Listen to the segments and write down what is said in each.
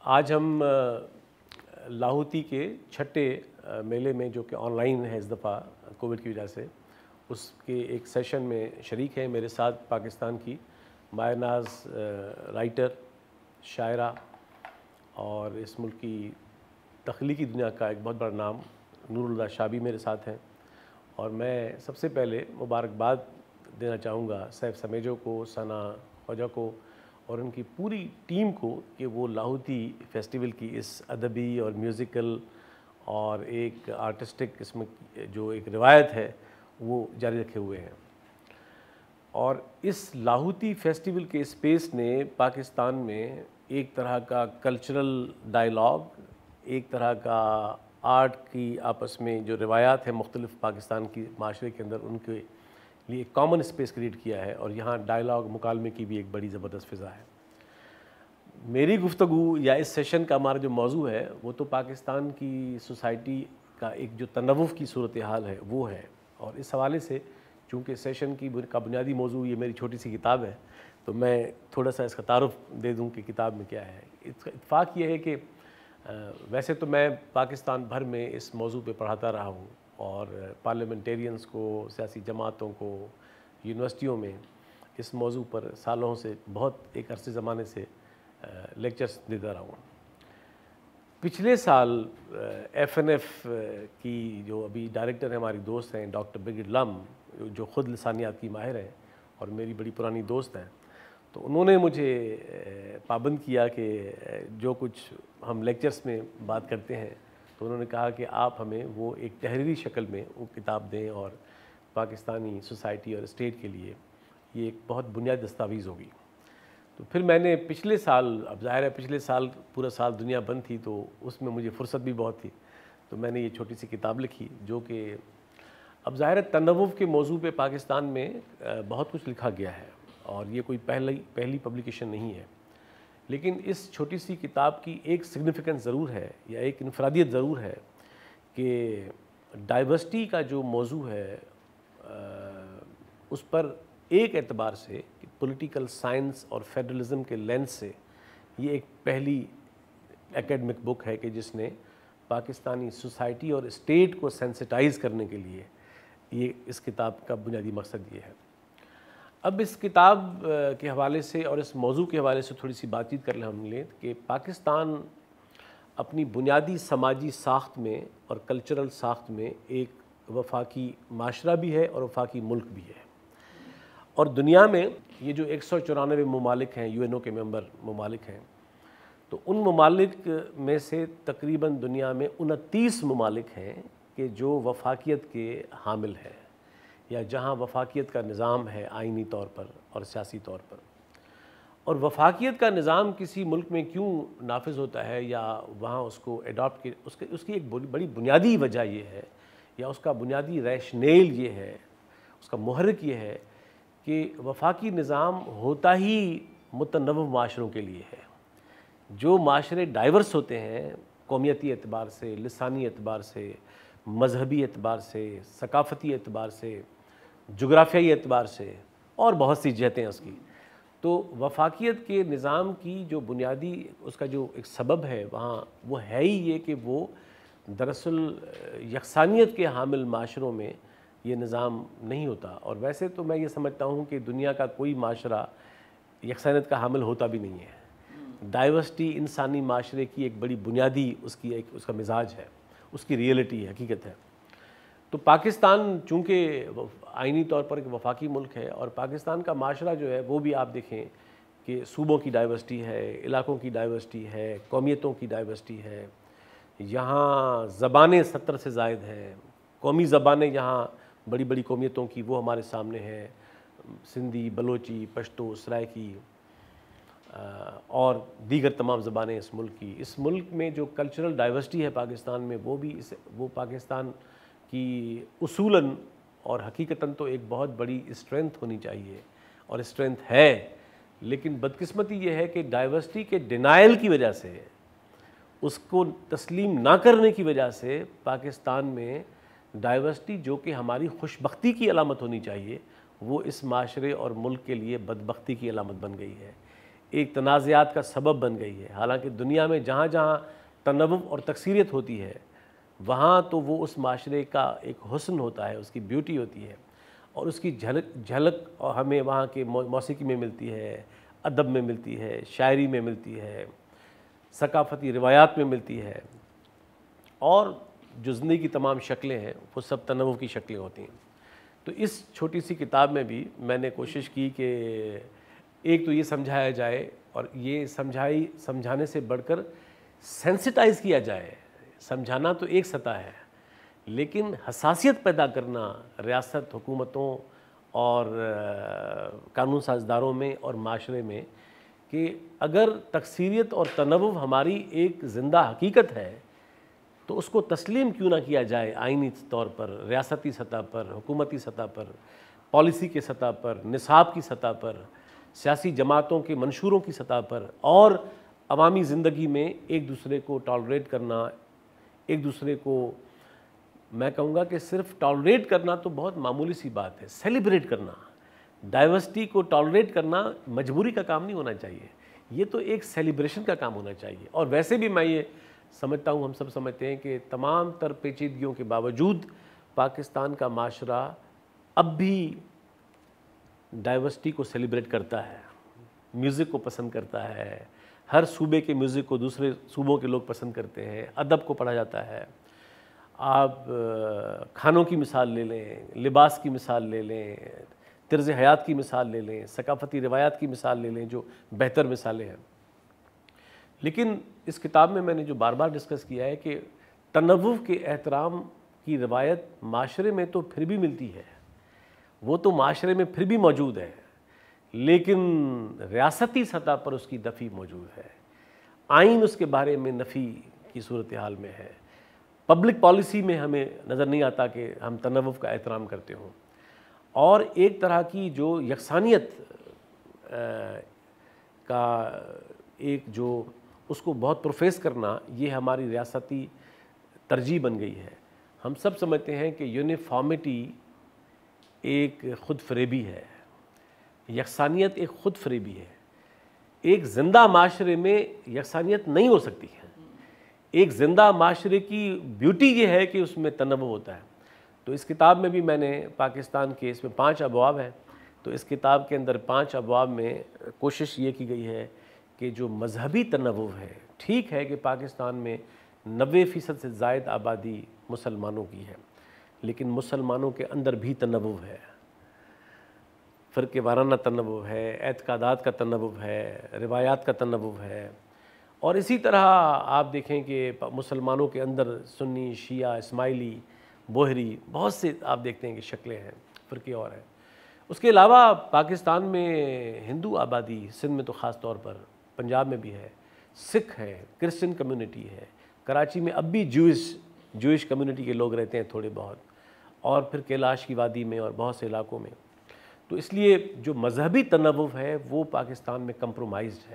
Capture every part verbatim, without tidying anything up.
آج ہم لاہوتی کے چھٹے میلے میں، جو کہ آن لائن ہے اس دفعہ کووڈ کی وجہ سے، اس کے ایک سیشن میں شریک ہیں۔ میرے ساتھ پاکستان کی مایہ ناز رائٹر، شاعرہ اور اس ملک کی تخلیقی دنیا کا ایک بہت بڑا نام نور اللہ شاہ بھی میرے ساتھ ہیں۔ اور میں سب سے پہلے مبارکباد دینا چاہوں گا سیف سمیجو کو، ثنا خواجہ کو اور ان کی پوری ٹیم کو کہ وہ لاہوتی فیسٹیول کی اس ادبی اور میوزیکل اور ایک آرٹسٹک قسم کی جو ایک روایت ہے وہ جاری رکھے ہوئے ہیں۔ اور اس لاہوتی فیسٹیول کے اسپیس نے پاکستان میں ایک طرح کا کلچرل ڈائیلاگ، ایک طرح کا آرٹ کی آپس میں جو روایات ہیں مختلف پاکستان کی معاشرے کے اندر، ان کے لیے ایک کامن اسپیس کریٹ کیا ہے، اور یہاں ڈائیلاگ مکالمے کی بھی ایک بڑی زبردست فضا ہے۔ میری گفتگو یا اس سیشن کا ہمارا جو موضوع ہے وہ تو پاکستان کی سوسائٹی کا ایک جو تنوع کی صورتحال ہے وہ ہے، اور اس حوالے سے چونکہ سیشن کی کا بنیادی موضوع یہ میری چھوٹی سی کتاب ہے، تو میں تھوڑا سا اس کا تعارف دے دوں کہ کتاب میں کیا ہے۔ اتفاق یہ ہے کہ ویسے تو میں پاکستان بھر میں اس موضوع پہ پڑھاتا رہا ہوں، اور پارلیمنٹیرینز کو، سیاسی جماعتوں کو، یونیورسٹیوں میں اس موضوع پر سالوں سے بہت ایک عرصے زمانے سے لیکچرز دیتا رہا ہوں۔ پچھلے سال ایف این ایف کی جو ابھی ڈائریکٹر ہیں، ہماری دوست ہیں ڈاکٹر برگٹ لم، جو خود لسانیات کی ماہر ہیں اور میری بڑی پرانی دوست ہیں، تو انہوں نے مجھے پابند کیا کہ جو کچھ ہم لیکچرز میں بات کرتے ہیں، تو انہوں نے کہا کہ آپ ہمیں وہ ایک تحریری شکل میں وہ کتاب دیں، اور پاکستانی سوسائٹی اور اسٹیٹ کے لیے یہ ایک بہت بنیادی دستاویز ہوگی۔ تو پھر میں نے پچھلے سال، اب ظاہر ہے پچھلے سال پورا سال دنیا بند تھی تو اس میں مجھے فرصت بھی بہت تھی، تو میں نے یہ چھوٹی سی کتاب لکھی، جو کہ اب ظاہر ہے تنوع کے موضوع پہ پاکستان میں بہت کچھ لکھا گیا ہے، اور یہ کوئی پہلی پہلی پبلیکیشن نہیں ہے، لیکن اس چھوٹی سی کتاب کی ایک سگنیفیکنس ضرور ہے، یا ایک انفرادیت ضرور ہے کہ ڈائیورسٹی کا جو موضوع ہے اس پر ایک اعتبار سے پولیٹیکل سائنس اور فیڈرلزم کے لینس سے یہ ایک پہلی اکیڈمک بک ہے کہ جس نے پاکستانی سوسائٹی اور اسٹیٹ کو سینسٹائز کرنے کے لیے، یہ اس کتاب کا بنیادی مقصد یہ ہے۔ اب اس کتاب کے حوالے سے اور اس موضوع کے حوالے سے تھوڑی سی بات چیت کر لیں ہم لیں کہ پاکستان اپنی بنیادی سماجی ساخت میں اور کلچرل ساخت میں ایک وفاقی معاشرہ بھی ہے اور وفاقی ملک بھی ہے، اور دنیا میں یہ جو ایک سو چورانوے ممالک ہیں، یو این او کے ممبر ممالک ہیں، تو ان ممالک میں سے تقریباً دنیا میں انتیس ممالک ہیں کہ جو وفاقیت کے حامل ہیں، یا جہاں وفاقیت کا نظام ہے آئینی طور پر اور سیاسی طور پر۔ اور وفاقیت کا نظام کسی ملک میں کیوں نافذ ہوتا ہے، یا وہاں اس کو ایڈاپٹ کی اس کی اس کی ایک بڑی بنیادی وجہ یہ ہے، یا اس کا بنیادی ریشنیل یہ ہے، اس کا محرک یہ ہے کہ وفاقی نظام ہوتا ہی متنوع معاشروں کے لیے ہے۔ جو معاشرے ڈائیورس ہوتے ہیں قومیتی اعتبار سے، لسانی اعتبار سے، مذہبی اعتبار سے، ثقافتی اعتبار سے، جغرافیائی اعتبار سے، اور بہت سی جہتیں اس کی، تو وفاقیت کے نظام کی جو بنیادی اس کا جو ایک سبب ہے وہاں وہ ہے ہی یہ کہ وہ دراصل یکسانیت کے حامل معاشروں میں یہ نظام نہیں ہوتا۔ اور ویسے تو میں یہ سمجھتا ہوں کہ دنیا کا کوئی معاشرہ یکسانیت کا حامل ہوتا بھی نہیں ہے۔ ڈائیورسٹی انسانی معاشرے کی ایک بڑی بنیادی اس کی ایک اس کا مزاج ہے، اس کی ریئلٹی ہے، حقیقت ہے۔ تو پاکستان چونکہ آئینی طور پر ایک وفاقی ملک ہے، اور پاکستان کا معاشرہ جو ہے وہ بھی آپ دیکھیں کہ صوبوں کی ڈائیورسٹی ہے، علاقوں کی ڈائیورسٹی ہے، قومیتوں کی ڈائیورسٹی ہے، یہاں زبانیں ستر سے زائد ہیں، قومی زبانیں یہاں بڑی بڑی قومیتوں کی وہ ہمارے سامنے ہیں، سندھی، بلوچی، پشتو، سرائکی اور دیگر تمام زبانیں اس ملک کی۔ اس ملک میں جو کلچرل ڈائیورسٹی ہے پاکستان میں، وہ بھی اس وہ پاکستان کی اصولاً اور حقیقتاً تو ایک بہت بڑی اسٹرینتھ ہونی چاہیے، اور اسٹرینتھ ہے، لیکن بدقسمتی یہ ہے کہ ڈائیورسٹی کے ڈینائل کی وجہ سے، اس کو تسلیم نہ کرنے کی وجہ سے پاکستان میں ڈائیورسٹی جو کہ ہماری خوش بختی کی علامت ہونی چاہیے، وہ اس معاشرے اور ملک کے لیے بدبختی کی علامت بن گئی ہے۔ ایک تنازعات کا سبب بن گئی ہے۔ حالانکہ دنیا میں جہاں جہاں تنوع اور تکثیریت ہوتی ہے وہاں تو وہ اس معاشرے کا ایک حسن ہوتا ہے، اس کی بیوٹی ہوتی ہے، اور اس کی جھلک جھلک اور ہمیں وہاں کے موسیقی میں ملتی ہے، ادب میں ملتی ہے، شاعری میں ملتی ہے، ثقافتی روایات میں ملتی ہے، اور جو زندگی کی تمام شکلیں ہیں وہ سب تنوع کی شکلیں ہوتی ہیں۔ تو اس چھوٹی سی کتاب میں بھی میں نے کوشش کی کہ ایک تو یہ سمجھایا جائے، اور یہ سمجھائی سمجھانے سے بڑھ کر سینسٹائز کیا جائے۔ سمجھانا تو ایک سطح ہے، لیکن حساسیت پیدا کرنا ریاست، حکومتوں اور قانون سازداروں میں اور معاشرے میں کہ اگر تکثیریت اور تنوع ہماری ایک زندہ حقیقت ہے تو اس کو تسلیم کیوں نہ کیا جائے آئینی طور پر، ریاستی سطح پر، حکومتی سطح پر، پالیسی کے سطح پر، نصاب کی سطح پر، سیاسی جماعتوں کے منشوروں کی سطح پر، اور عوامی زندگی میں ایک دوسرے کو ٹالریٹ کرنا، ایک دوسرے کو میں کہوں گا کہ صرف ٹالریٹ کرنا تو بہت معمولی سی بات ہے، سیلیبریٹ کرنا، ڈائیورسٹی کو ٹالریٹ کرنا مجبوری کا کام نہیں ہونا چاہیے، یہ تو ایک سیلیبریشن کا کام ہونا چاہیے۔ اور ویسے بھی میں یہ سمجھتا ہوں، ہم سب سمجھتے ہیں کہ تمام تر پیچیدگیوں کے باوجود پاکستان کا معاشرہ اب بھی ڈائیورسٹی کو سیلیبریٹ کرتا ہے، میوزک کو پسند کرتا ہے، ہر صوبے کے میوزک کو دوسرے صوبوں کے لوگ پسند کرتے ہیں، ادب کو پڑھا جاتا ہے۔ آپ کھانوں کی مثال لے لیں، لباس کی مثال لے لیں، طرز حیات کی مثال لے لیں، ثقافتی روایات کی مثال لے لیں، جو بہتر مثالیں ہیں۔ لیکن اس کتاب میں میں نے جو بار بار ڈسکس کیا ہے کہ تنوع کے احترام کی روایت معاشرے میں تو پھر بھی ملتی ہے، وہ تو معاشرے میں پھر بھی موجود ہے، لیکن ریاستی سطح پر اس کی نفی موجود ہے، آئین اس کے بارے میں نفی کی صورتحال میں ہے، پبلک پالیسی میں ہمیں نظر نہیں آتا کہ ہم تنوع کا احترام کرتے ہوں، اور ایک طرح کی جو یکسانیت کا ایک جو اس کو بہت پروفیس کرنا، یہ ہماری ریاستی ترجیح بن گئی ہے۔ ہم سب سمجھتے ہیں کہ یونیفارمٹی ایک خود فریبی ہے، یکسانیت ایک خود فریبی ہے۔ ایک زندہ معاشرے میں یکسانیت نہیں ہو سکتی ہے۔ ایک زندہ معاشرے کی بیوٹی یہ ہے کہ اس میں تنوع ہوتا ہے۔ تو اس کتاب میں بھی میں نے پاکستان کے، اس میں پانچ ابواب ہیں، تو اس کتاب کے اندر پانچ ابواب میں کوشش یہ کی گئی ہے کہ جو مذہبی تنوع ہے، ٹھیک ہے کہ پاکستان میں نوے فیصد سے زائد آبادی مسلمانوں کی ہے، لیکن مسلمانوں کے اندر بھی تنوع ہے، فرقے وارانہ تنوع ہے، اعتقادات کا تنوع ہے، روایات کا تنوع ہے، اور اسی طرح آپ دیکھیں کہ مسلمانوں کے اندر سنی، شیعہ، اسماعیلی، بوہری، بہت سے آپ دیکھتے ہیں کہ شکلیں ہیں، فرقے اور ہیں۔ اس کے علاوہ پاکستان میں ہندو آبادی، سندھ میں تو خاص طور پر، پنجاب میں بھی ہے، سکھ ہے، کرسچن کمیونٹی ہے، کراچی میں اب بھی جوئش جوئش کمیونٹی کے لوگ رہتے ہیں تھوڑے بہت، اور پھر کیلاش کی وادی میں اور بہت سے علاقوں میں۔ تو اس لیے جو مذہبی تنوع ہے وہ پاکستان میں کمپرومائزڈ ہے۔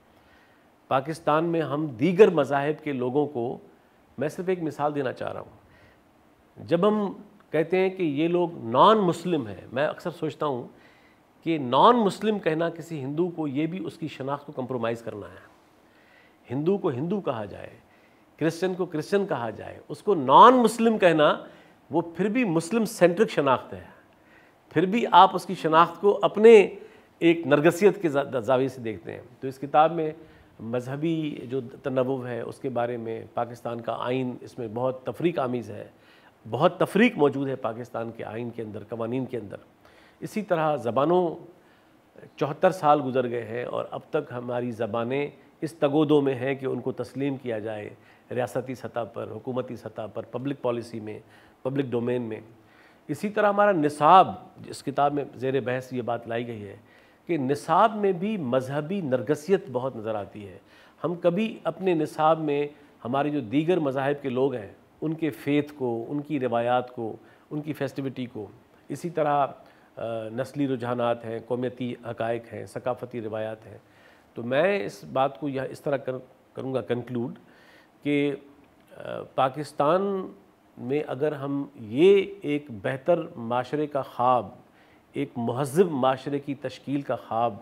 پاکستان میں ہم دیگر مذاہب کے لوگوں کو، میں صرف ایک مثال دینا چاہ رہا ہوں، جب ہم کہتے ہیں کہ یہ لوگ نان مسلم ہیں، میں اکثر سوچتا ہوں کہ نان مسلم کہنا کسی ہندو کو یہ بھی اس کی شناخت کو کمپرومائز کرنا ہے۔ ہندو کو ہندو کہا جائے، کرسچن کو کرسچن کہا جائے، اس کو نان مسلم کہنا وہ پھر بھی مسلم سینٹرک شناخت ہے، پھر بھی آپ اس کی شناخت کو اپنے ایک نرگسیت کے زاویے سے دیکھتے ہیں۔ تو اس کتاب میں مذہبی جو تنوع ہے اس کے بارے میں، پاکستان کا آئین اس میں بہت تفریق آمیز ہے، بہت تفریق موجود ہے پاکستان کے آئین کے اندر، قوانین کے اندر۔ اسی طرح زبانوں، چوہتر سال گزر گئے ہیں اور اب تک ہماری زبانیں اس تگودوں میں ہیں کہ ان کو تسلیم کیا جائے ریاستی سطح پر، حکومتی سطح پر، پبلک پالیسی میں، پبلک ڈومین میں۔ اسی طرح ہمارا نصاب، اس کتاب میں زیر بحث یہ بات لائی گئی ہے کہ نصاب میں بھی مذہبی نرگسیت بہت نظر آتی ہے۔ ہم کبھی اپنے نصاب میں ہماری جو دیگر مذاہب کے لوگ ہیں ان کے فیتھ کو، ان کی روایات کو، ان کی فیسٹیوٹی کو، اسی طرح نسلی رجحانات ہیں، قومیتی حقائق ہیں، ثقافتی روایات ہیں۔ تو میں اس بات کو یہ اس طرح کروں گا کنکلوڈ کہ پاکستان میں اگر ہم یہ ایک بہتر معاشرے کا خواب، ایک مہذب معاشرے کی تشکیل کا خواب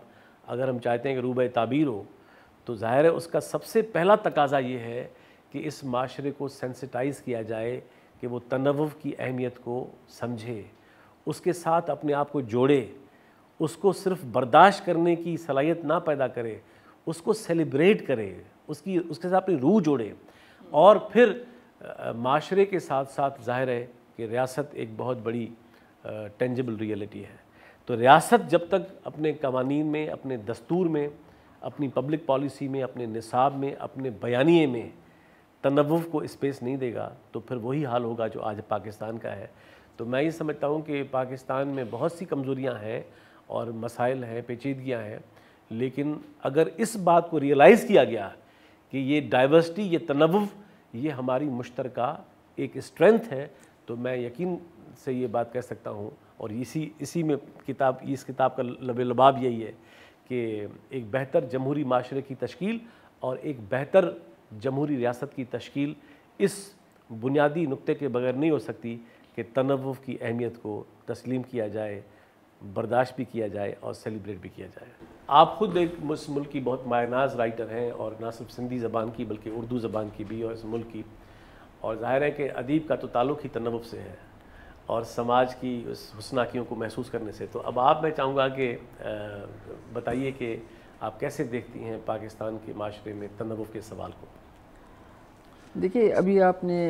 اگر ہم چاہتے ہیں کہ روبہ تعبیر ہو تو ظاہر ہے اس کا سب سے پہلا تقاضا یہ ہے کہ اس معاشرے کو سینسٹائز کیا جائے کہ وہ تنوع کی اہمیت کو سمجھے، اس کے ساتھ اپنے آپ کو جوڑے، اس کو صرف برداشت کرنے کی صلاحیت نہ پیدا کرے، اس کو سیلیبریٹ کرے، اس کی اس کے ساتھ اپنی روح جوڑے، اور پھر معاشرے کے ساتھ ساتھ ظاہر ہے کہ ریاست ایک بہت بڑی ٹینجبل ریئلٹی ہے۔ تو ریاست جب تک اپنے قوانین میں، اپنے دستور میں، اپنی پبلک پالیسی میں، اپنے نصاب میں، اپنے بیانیے میں تنوع کو اسپیس نہیں دے گا تو پھر وہی حال ہوگا جو آج پاکستان کا ہے۔ تو میں یہ سمجھتا ہوں کہ پاکستان میں بہت سی کمزوریاں ہیں اور مسائل ہیں، پیچیدگیاں ہیں، لیکن اگر اس بات کو ریئلائز کیا گیا کہ یہ ڈائیورسٹی، یہ تنوع، یہ ہماری مشترکہ ایک اسٹرینتھ ہے، تو میں یقین سے یہ بات کہہ سکتا ہوں، اور اسی اسی میں کتاب اس کتاب کا لب لباب یہی ہے کہ ایک بہتر جمہوری معاشرے کی تشکیل اور ایک بہتر جمہوری ریاست کی تشکیل اس بنیادی نقطے کے بغیر نہیں ہو سکتی کہ تنوع کی اہمیت کو تسلیم کیا جائے، برداشت بھی کیا جائے اور سیلیبریٹ بھی کیا جائے۔ آپ خود ایک اس ملک کی بہت مایہ ناز رائٹر ہیں، اور نہ صرف سندھی زبان کی بلکہ اردو زبان کی بھی اور اس ملک کی، اور ظاہر ہے کہ ادیب کا تو تعلق ہی تنوع سے ہے اور سماج کی اس حسناکیوں کو محسوس کرنے سے۔ تو اب آپ، میں چاہوں گا کہ بتائیے کہ آپ کیسے دیکھتی ہیں پاکستان کے معاشرے میں تنوع کے سوال کو؟ دیکھیے، ابھی آپ نے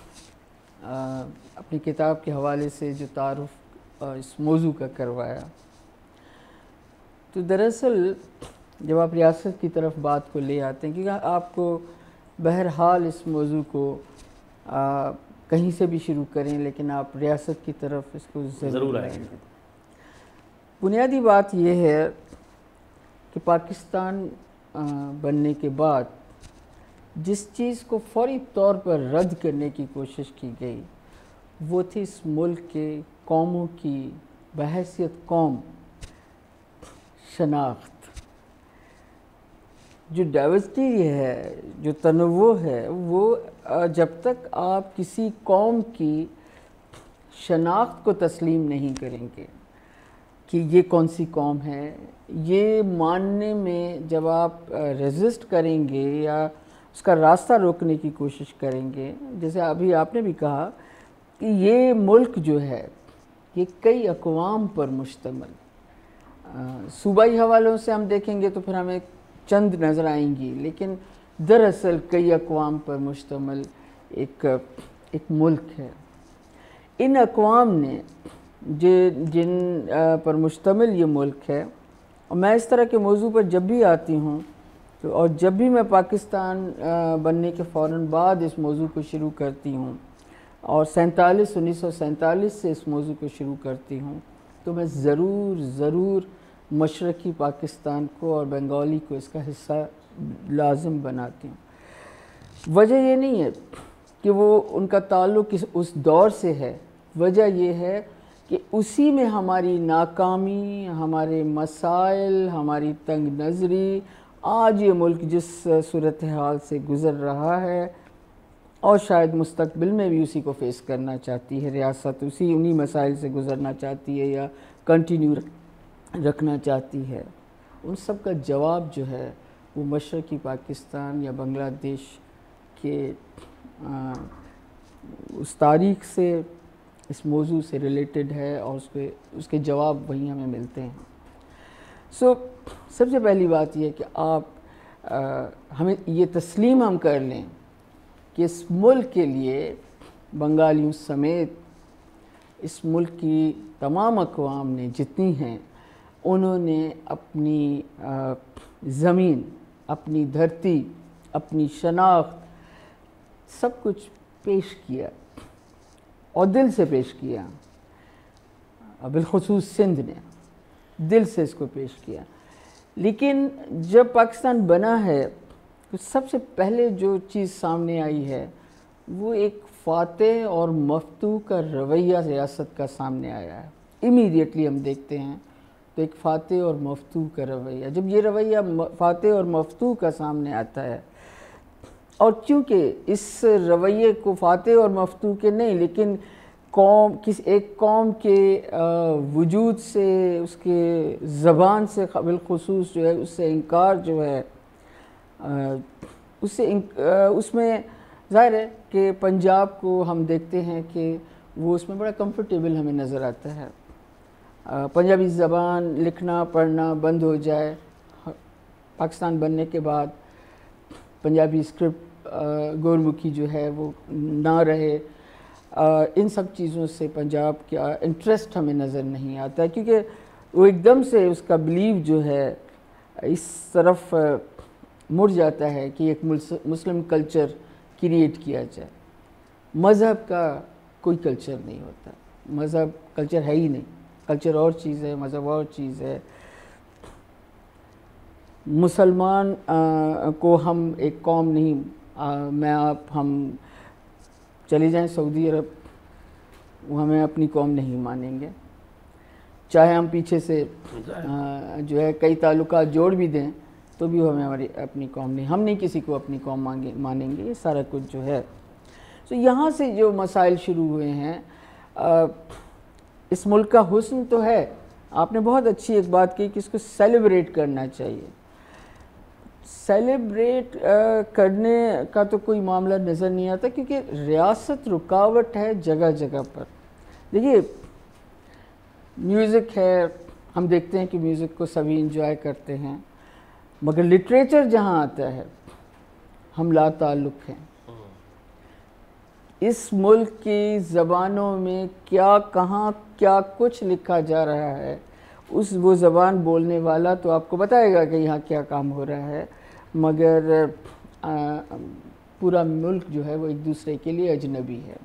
اپنی کتاب کے حوالے سے جو تعارف اس موضوع کا کروایا، تو دراصل جب آپ ریاست کی طرف بات کو لے آتے ہیں، کیونکہ آپ کو بہرحال اس موضوع کو کہیں سے بھی شروع کریں لیکن آپ ریاست کی طرف اس کو ضرور آئیں گے۔ بنیادی بات یہ ہے کہ پاکستان بننے کے بعد جس چیز کو فوری طور پر رد کرنے کی کوشش کی گئی وہ تھی اس ملک کے قوموں کی بحیثیت قوم شناخت۔ جو ڈائیورسٹی ہے، جو تنوع ہے، وہ جب تک آپ کسی قوم کی شناخت کو تسلیم نہیں کریں گے کہ یہ کون سی قوم ہے، یہ ماننے میں جب آپ ریزسٹ کریں گے یا اس کا راستہ روکنے کی کوشش کریں گے، جیسے ابھی آپ نے بھی کہا کہ یہ ملک جو ہے یہ کئی اقوام پر مشتمل، صوبائی حوالوں سے ہم دیکھیں گے تو پھر ہمیں چند نظر آئیں گی، لیکن دراصل کئی اقوام پر مشتمل ایک ایک ملک ہے۔ ان اقوام نے جن پر مشتمل یہ ملک ہے، اور میں اس طرح کے موضوع پر جب بھی آتی ہوں تو اور جب بھی میں پاکستان بننے کے فوراً بعد اس موضوع کو شروع کرتی ہوں اور سینتالیس انیس سو سینتالیس سے اس موضوع کو شروع کرتی ہوں، تو میں ضرور ضرور مشرقی پاکستان کو اور بنگالی کو اس کا حصہ لازم بناتی ہوں۔ وجہ یہ نہیں ہے کہ وہ ان کا تعلق اس دور سے ہے، وجہ یہ ہے کہ اسی میں ہماری ناکامی، ہمارے مسائل، ہماری تنگ نظری، آج یہ ملک جس صورتحال سے گزر رہا ہے اور شاید مستقبل میں بھی اسی کو فیس کرنا چاہتی ہے ریاست، اسی انہی مسائل سے گزرنا چاہتی ہے یا کنٹینیو رکھنا چاہتی ہے، ان سب کا جواب جو ہے وہ مشرقی پاکستان یا بنگلہ دیش کے اس تاریخ سے، اس موضوع سے ریلیٹڈ ہے، اور اس پہ اس کے جواب وہیں ہمیں ملتے ہیں۔ سو سب سے پہلی بات یہ کہ آپ ہمیں یہ تسلیم ہم کر لیں کہ اس ملک کے لیے بنگالیوں سمیت اس ملک کی تمام اقوام نے جتنی ہیں، انہوں نے اپنی زمین، اپنی دھرتی، اپنی شناخت سب کچھ پیش کیا اور دل سے پیش کیا، بالخصوص سندھ نے دل سے اس کو پیش کیا۔ لیکن جب پاکستان بنا ہے تو سب سے پہلے جو چیز سامنے آئی ہے وہ ایک فاتح اور مفتوح کا رویہ ریاست کا سامنے آیا ہے۔ امیڈیٹلی ہم دیکھتے ہیں تو ایک فاتح اور مفتوح کا رویہ، جب یہ رویہ فاتح اور مفتوح کا سامنے آتا ہے، اور چونکہ اس رویے کو فاتح اور مفتوح کے نہیں لیکن قوم کس ایک قوم کے وجود سے، اس کے زبان سے بالخصوص جو ہے اس سے انکار جو ہے، اس سے اس میں ظاہر ہے کہ پنجاب کو ہم دیکھتے ہیں کہ وہ اس میں بڑا کمفرٹیبل ہمیں نظر آتا ہے. پنجابی زبان لکھنا پڑھنا بند ہو جائے، پاکستان بننے کے بعد پنجابی اسکرپٹ گورمکھی جو ہے وہ نہ رہے، ان سب چیزوں سے پنجاب کا انٹرسٹ ہمیں نظر نہیں آتا ہے، کیونکہ وہ ایک دم سے اس کا بلیو جو ہے اس طرف مڑ جاتا ہے کہ ایک مسلم کلچر کریٹ کیا جائے. مذہب کا کوئی کلچر نہیں ہوتا، مذہب کلچر ہے ہی نہیں، کلچر اور چیز ہے، مذہب اور چیز ہے. مسلمان کو ہم ایک قوم نہیں، میں آپ ہم چلے جائیں سعودی عرب، وہ ہمیں اپنی قوم نہیں مانیں گے، چاہے ہم پیچھے سے جو ہے کئی تعلقات جوڑ بھی دیں تو بھی وہ ہمیں ہماری اپنی قوم نہیں، ہم نہیں کسی کو اپنی قوم مانگیں مانیں گے. یہ سارا کچھ جو ہے تو یہاں سے جو مسائل شروع ہوئے ہیں. اس ملک کا حسن تو ہے، آپ نے بہت اچھی ایک بات کی کہ اس کو سیلیبریٹ کرنا چاہیے. سیلیبریٹ کرنے کا تو کوئی معاملہ نظر نہیں آتا، کیونکہ ریاست رکاوٹ ہے جگہ جگہ پر. دیکھیے میوزک ہے، ہم دیکھتے ہیں کہ میوزک کو سبھی انجوائے کرتے ہیں، مگر لٹریچر جہاں آتا ہے ہم لا تعلق ہیں. اس ملک کی زبانوں میں کیا کہاں کیا کچھ لکھا جا رہا ہے، اس وہ زبان بولنے والا تو آپ کو بتائے گا کہ یہاں کیا کام ہو رہا ہے، مگر پورا ملک جو ہے وہ ایک دوسرے کے لیے اجنبی ہے.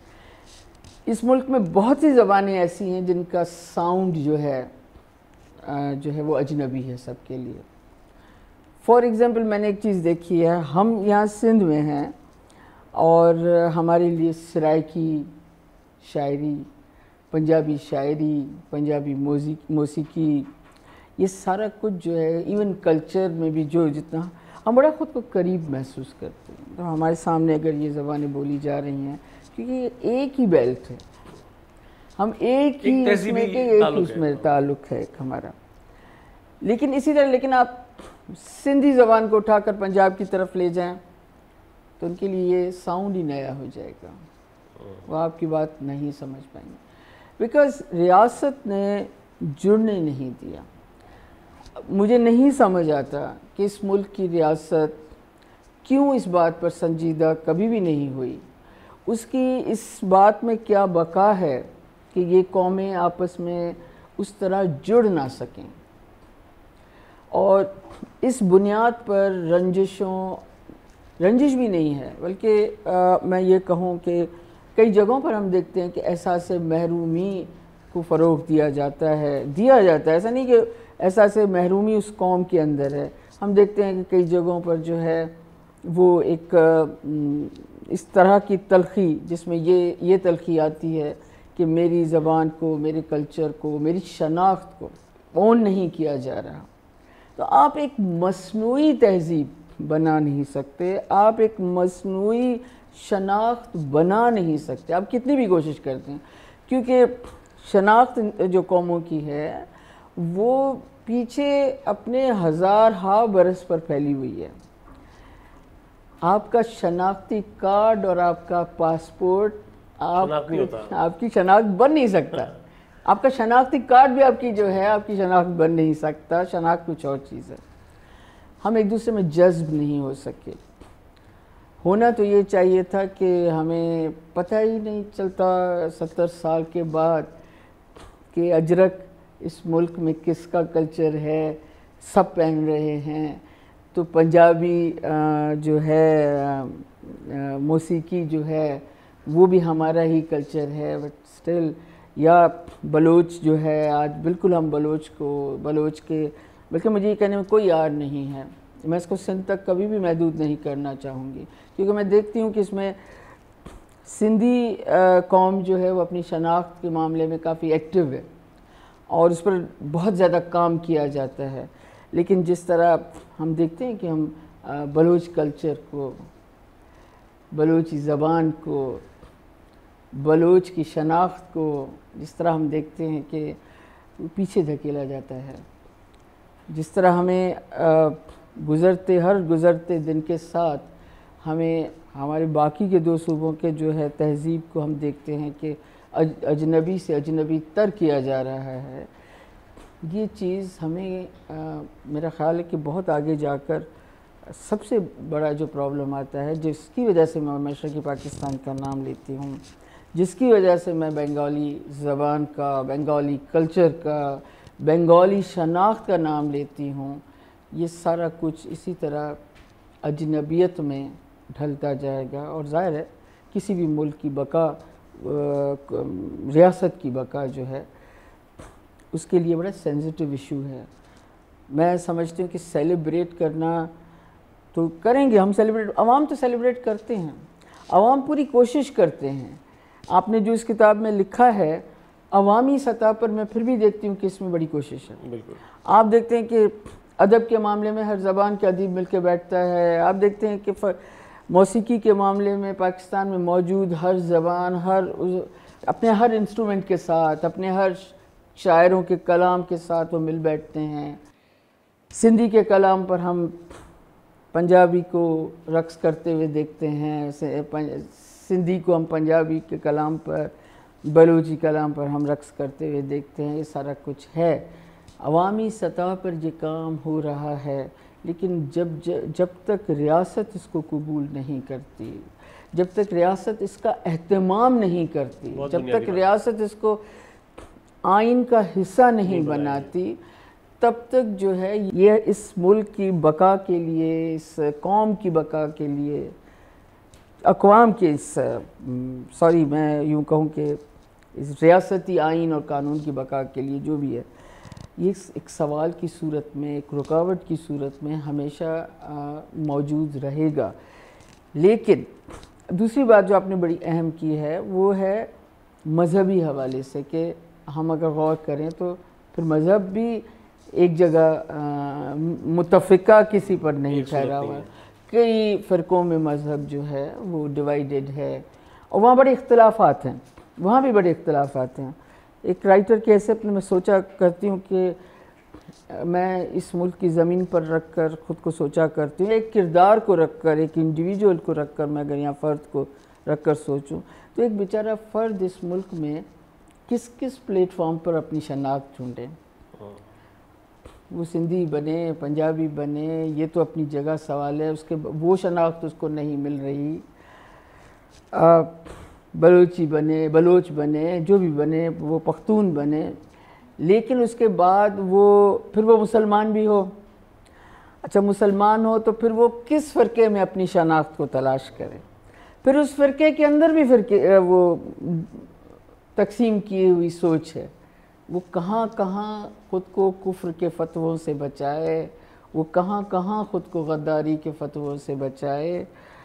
اس ملک میں بہت سی زبانیں ایسی ہیں جن کا ساؤنڈ جو ہے جو ہے وہ اجنبی ہے سب کے لیے. فار ایگزامپل میں نے ایک چیز دیکھی ہے، ہم یہاں سندھ میں ہیں اور ہمارے لیے سرائکی شاعری، پنجابی شاعری، پنجابی موسیقی، یہ سارا کچھ جو ہے ایون کلچر میں بھی جو جتنا ہم بڑا خود کو قریب محسوس کرتے ہیں. تو ہمارے سامنے اگر یہ زبانیں بولی جا رہی ہیں کیونکہ یہ ایک ہی بیلٹ ہے، ہم ایک ہی اس میں کہ ایک ہی اس میں تعلق ہے ایک ہمارا. لیکن اسی طرح لیکن آپ سندھی زبان کو اٹھا کر پنجاب کی طرف لے جائیں تو ان کے لیے یہ ساؤنڈ ہی نیا ہو جائے گا، وہ آپ کی بات نہیں سمجھ پائیں گے، بیکاز ریاست نے جڑنے نہیں دیا. مجھے نہیں سمجھ آتا کہ اس ملک کی ریاست کیوں اس بات پر سنجیدہ کبھی بھی نہیں ہوئی. اس کی اس بات میں کیا بقا ہے کہ یہ قومیں آپس میں اس طرح جڑ نہ سکیں، اور اس بنیاد پر رنجشوں رنجش بھی نہیں ہے، بلکہ میں یہ کہوں کہ کئی جگہوں پر ہم دیکھتے ہیں کہ احساس محرومی کو فروغ دیا جاتا ہے دیا جاتا ہے ایسا نہیں کہ احساس محرومی اس قوم کے اندر ہے. ہم دیکھتے ہیں کہ کئی جگہوں پر جو ہے وہ ایک اس طرح کی تلخی، جس میں یہ یہ تلخی آتی ہے کہ میری زبان کو، میرے کلچر کو، میری شناخت کو اون نہیں کیا جا رہا. تو آپ ایک مصنوعی تہذیب بنا نہیں سکتے، آپ ایک مصنوعی شناخت بنا نہیں سکتے، آپ کتنی بھی کوشش کرتے ہیں، کیونکہ شناخت جو قوموں کی ہے وہ پیچھے اپنے ہزار ہا برس پر پھیلی ہوئی ہے. آپ کا شناختی کارڈ اور آپ کا پاسپورٹ آپ آپ کی شناخت بن نہیں سکتا. آپ کا شناختی کارڈ بھی آپ کی جو ہے آپ کی شناخت بن نہیں سکتا. شناخت کچھ اور چیز ہے. ہم ایک دوسرے میں جذب نہیں ہو سکے. ہونا تو یہ چاہیے تھا کہ ہمیں پتہ ہی نہیں چلتا ستر سال کے بعد کہ اجرک اس ملک میں کس کا کلچر ہے، سب پہن رہے ہیں. تو پنجابی جو ہے موسیقی جو ہے وہ بھی ہمارا ہی کلچر ہے، بٹ سٹل. یا بلوچ جو ہے آج بالکل ہم بلوچ کو بلوچ کے بلکہ مجھے یہ کہنے میں کوئی آر نہیں ہے. میں اس کو سندھ تک کبھی بھی محدود نہیں کرنا چاہوں گی، کیونکہ میں دیکھتی ہوں کہ اس میں سندھی قوم جو ہے وہ اپنی شناخت کے معاملے میں کافی ایکٹیو ہے اور اس پر بہت زیادہ کام کیا جاتا ہے. لیکن جس طرح ہم دیکھتے ہیں کہ ہم بلوچ کلچر کو، بلوچی زبان کو بلوچ کی شناخت کو جس طرح ہم دیکھتے ہیں کہ پیچھے دھکیلا جاتا ہے، جس طرح ہمیں گزرتے ہر گزرتے دن کے ساتھ ہمیں ہمارے باقی کے دو صوبوں کے جو ہے تہذیب کو ہم دیکھتے ہیں کہ اجنبی سے اجنبی تر کیا جا رہا ہے، یہ چیز ہمیں میرا خیال ہے کہ بہت آگے جا کر سب سے بڑا جو پرابلم آتا ہے، جس کی وجہ سے میں مشرقی پاکستان کا نام لیتی ہوں، جس کی وجہ سے میں بنگالی زبان کا، بنگالی کلچر کا، بنگالی شناخت کا نام لیتی ہوں، یہ سارا کچھ اسی طرح اجنبیت میں ڈھلتا جائے گا۔ اور ظاہر ہے کسی بھی ملک کی بقا، ریاست کی بقا جو ہے اس کے لیے بڑا سینسٹیو ایشو ہے۔ میں سمجھتی ہوں کہ سیلیبریٹ کرنا تو کریں گے ہم، سیلیبریٹ عوام تو سیلیبریٹ کرتے ہیں، عوام پوری کوشش کرتے ہیں۔ آپ نے جو اس کتاب میں لکھا ہے عوامی سطح پر میں پھر بھی دیکھتی ہوں کہ اس میں بڑی کوشش ہے۔ بالکل آپ دیکھتے ہیں کہ ادب کے معاملے میں ہر زبان کے ادیب مل کے بیٹھتا ہے، آپ دیکھتے ہیں کہ موسیقی کے معاملے میں پاکستان میں موجود ہر زبان، ہر اپنے ہر انسٹرومنٹ کے ساتھ، اپنے ہر شاعروں کے کلام کے ساتھ وہ مل بیٹھتے ہیں۔ سندھی کے کلام پر ہم پنجابی کو رقص کرتے ہوئے دیکھتے ہیں، سندھی کو ہم پنجابی کے کلام پر، بلوچی کلام پر ہم رقص کرتے ہوئے دیکھتے ہیں۔ یہ سارا کچھ ہے، عوامی سطح پر یہ کام ہو رہا ہے، لیکن جب جب تک ریاست اس کو قبول نہیں کرتی، جب تک ریاست اس کا اہتمام نہیں کرتی، جب تک ریاست اس کو آئین کا حصہ نہیں بناتی، تب تک جو ہے یہ اس ملک کی بقا کے لیے، اس قوم کی بقا کے لیے، اقوام کے اس سوری میں یوں کہوں کہ اس ریاستی آئین اور قانون کی بقا کے لیے جو بھی ہے، یہ ایک سوال کی صورت میں، ایک رکاوٹ کی صورت میں ہمیشہ موجود رہے گا۔ لیکن دوسری بات جو آپ نے بڑی اہم کی ہے وہ ہے مذہبی حوالے سے، کہ ہم اگر غور کریں تو پھر مذہب بھی ایک جگہ متفقہ کسی پر نہیں ٹھہرا ہوا، کئی فرقوں میں مذہب جو ہے وہ ڈیوائیڈڈ ہے، اور وہاں بڑے اختلافات ہیں، وہاں بھی بڑے اختلافات ہیں۔ ایک رائٹر کے حیثیت میں سوچا کرتی ہوں کہ میں اس ملک کی زمین پر رکھ کر خود کو سوچا کرتی ہوں، ایک کردار کو رکھ کر، ایک انڈیویجول کو رکھ کر، میں اگر یہاں فرد کو رکھ کر سوچوں تو ایک بیچارہ فرد اس ملک میں کس کس پلیٹ فارم پر اپنی شناخت ڈھونڈے، وہ سندھی بنے، پنجابی بنے، یہ تو اپنی جگہ سوال ہے، اس کے وہ شناخت اس کو نہیں مل رہی، بلوچی بنے، بلوچ بنے، جو بھی بنے، وہ پختون بنے، لیکن اس کے بعد وہ پھر وہ مسلمان بھی ہو، اچھا مسلمان ہو تو پھر وہ کس فرقے میں اپنی شناخت کو تلاش کرے، پھر اس فرقے کے اندر بھی فرقے وہ تقسیم کی ہوئی سوچ ہے، وہ کہاں کہاں خود کو کفر کے فتووں سے بچائے، وہ کہاں کہاں خود کو غداری کے فتووں سے بچائے۔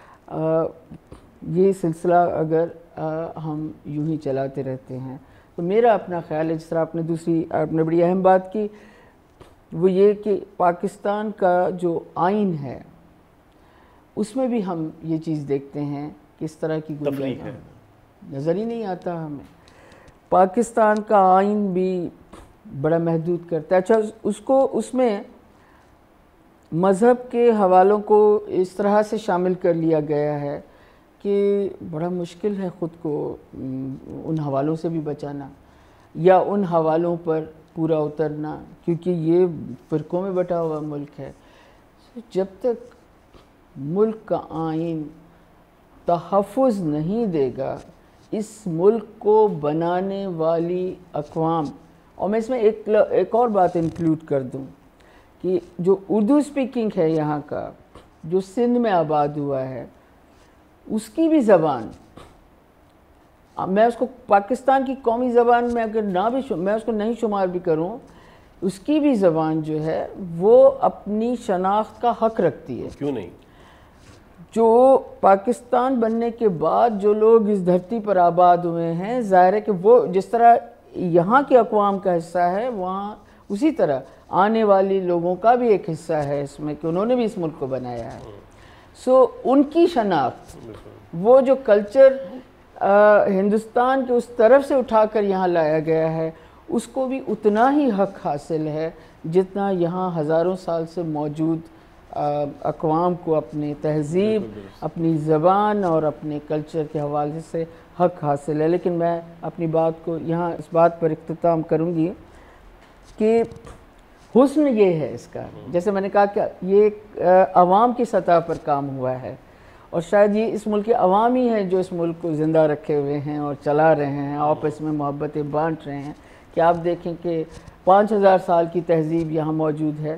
یہ سلسلہ اگر ہم یوں ہی چلاتے رہتے ہیں تو میرا اپنا خیال ہے، جس طرح آپ نے دوسری آپ نے بڑی اہم بات کی، وہ یہ کہ پاکستان کا جو آئین ہے اس میں بھی ہم یہ چیز دیکھتے ہیں کہ اس طرح کی گنجائش نظر ہی نہیں آتا ہمیں۔ پاکستان کا آئین بھی بڑا محدود کرتا ہے، اچھا اس کو اس میں مذہب کے حوالوں کو اس طرح سے شامل کر لیا گیا ہے کہ بڑا مشکل ہے خود کو ان حوالوں سے بھی بچانا یا ان حوالوں پر پورا اترنا، کیونکہ یہ فرقوں میں بٹا ہوا ملک ہے۔ جب تک ملک کا آئین تحفظ نہیں دے گا اس ملک کو بنانے والی اقوام، اور میں اس میں ایک ایک اور بات انکلوڈ کر دوں کہ جو اردو سپیکنگ ہے یہاں کا، جو سندھ میں آباد ہوا ہے، اس کی بھی زبان، میں اس کو پاکستان کی قومی زبان میں اگر نہ بھی میں اس کو نہیں شمار بھی کروں، اس کی بھی زبان جو ہے وہ اپنی شناخت کا حق رکھتی ہے۔ کیوں نہیں؟ جو پاکستان بننے کے بعد جو لوگ اس دھرتی پر آباد ہوئے ہیں، ظاہر ہے کہ وہ جس طرح یہاں کے اقوام کا حصہ ہے، وہاں اسی طرح آنے والی لوگوں کا بھی ایک حصہ ہے اس میں، کہ انہوں نے بھی اس ملک کو بنایا ہے۔ سو ان کی شناخت، وہ جو کلچر ہندوستان کے اس طرف سے اٹھا کر یہاں لایا گیا ہے اس کو بھی اتنا ہی حق حاصل ہے جتنا یہاں ہزاروں سال سے موجود اقوام کو اپنی تہذیب، اپنی زبان اور اپنے کلچر کے حوالے سے حق حاصل ہے۔ لیکن میں اپنی بات کو یہاں اس بات پر اختتام کروں گی کہ حسن یہ ہے اس کا، جیسے میں نے کہا کہ یہ عوام کی سطح پر کام ہوا ہے، اور شاید یہ اس ملک کے عوام ہی ہیں جو اس ملک کو زندہ رکھے ہوئے ہیں اور چلا رہے ہیں، آپس میں محبتیں بانٹ رہے ہیں۔ کہ آپ دیکھیں کہ پانچ ہزار سال کی تہذیب یہاں موجود ہے،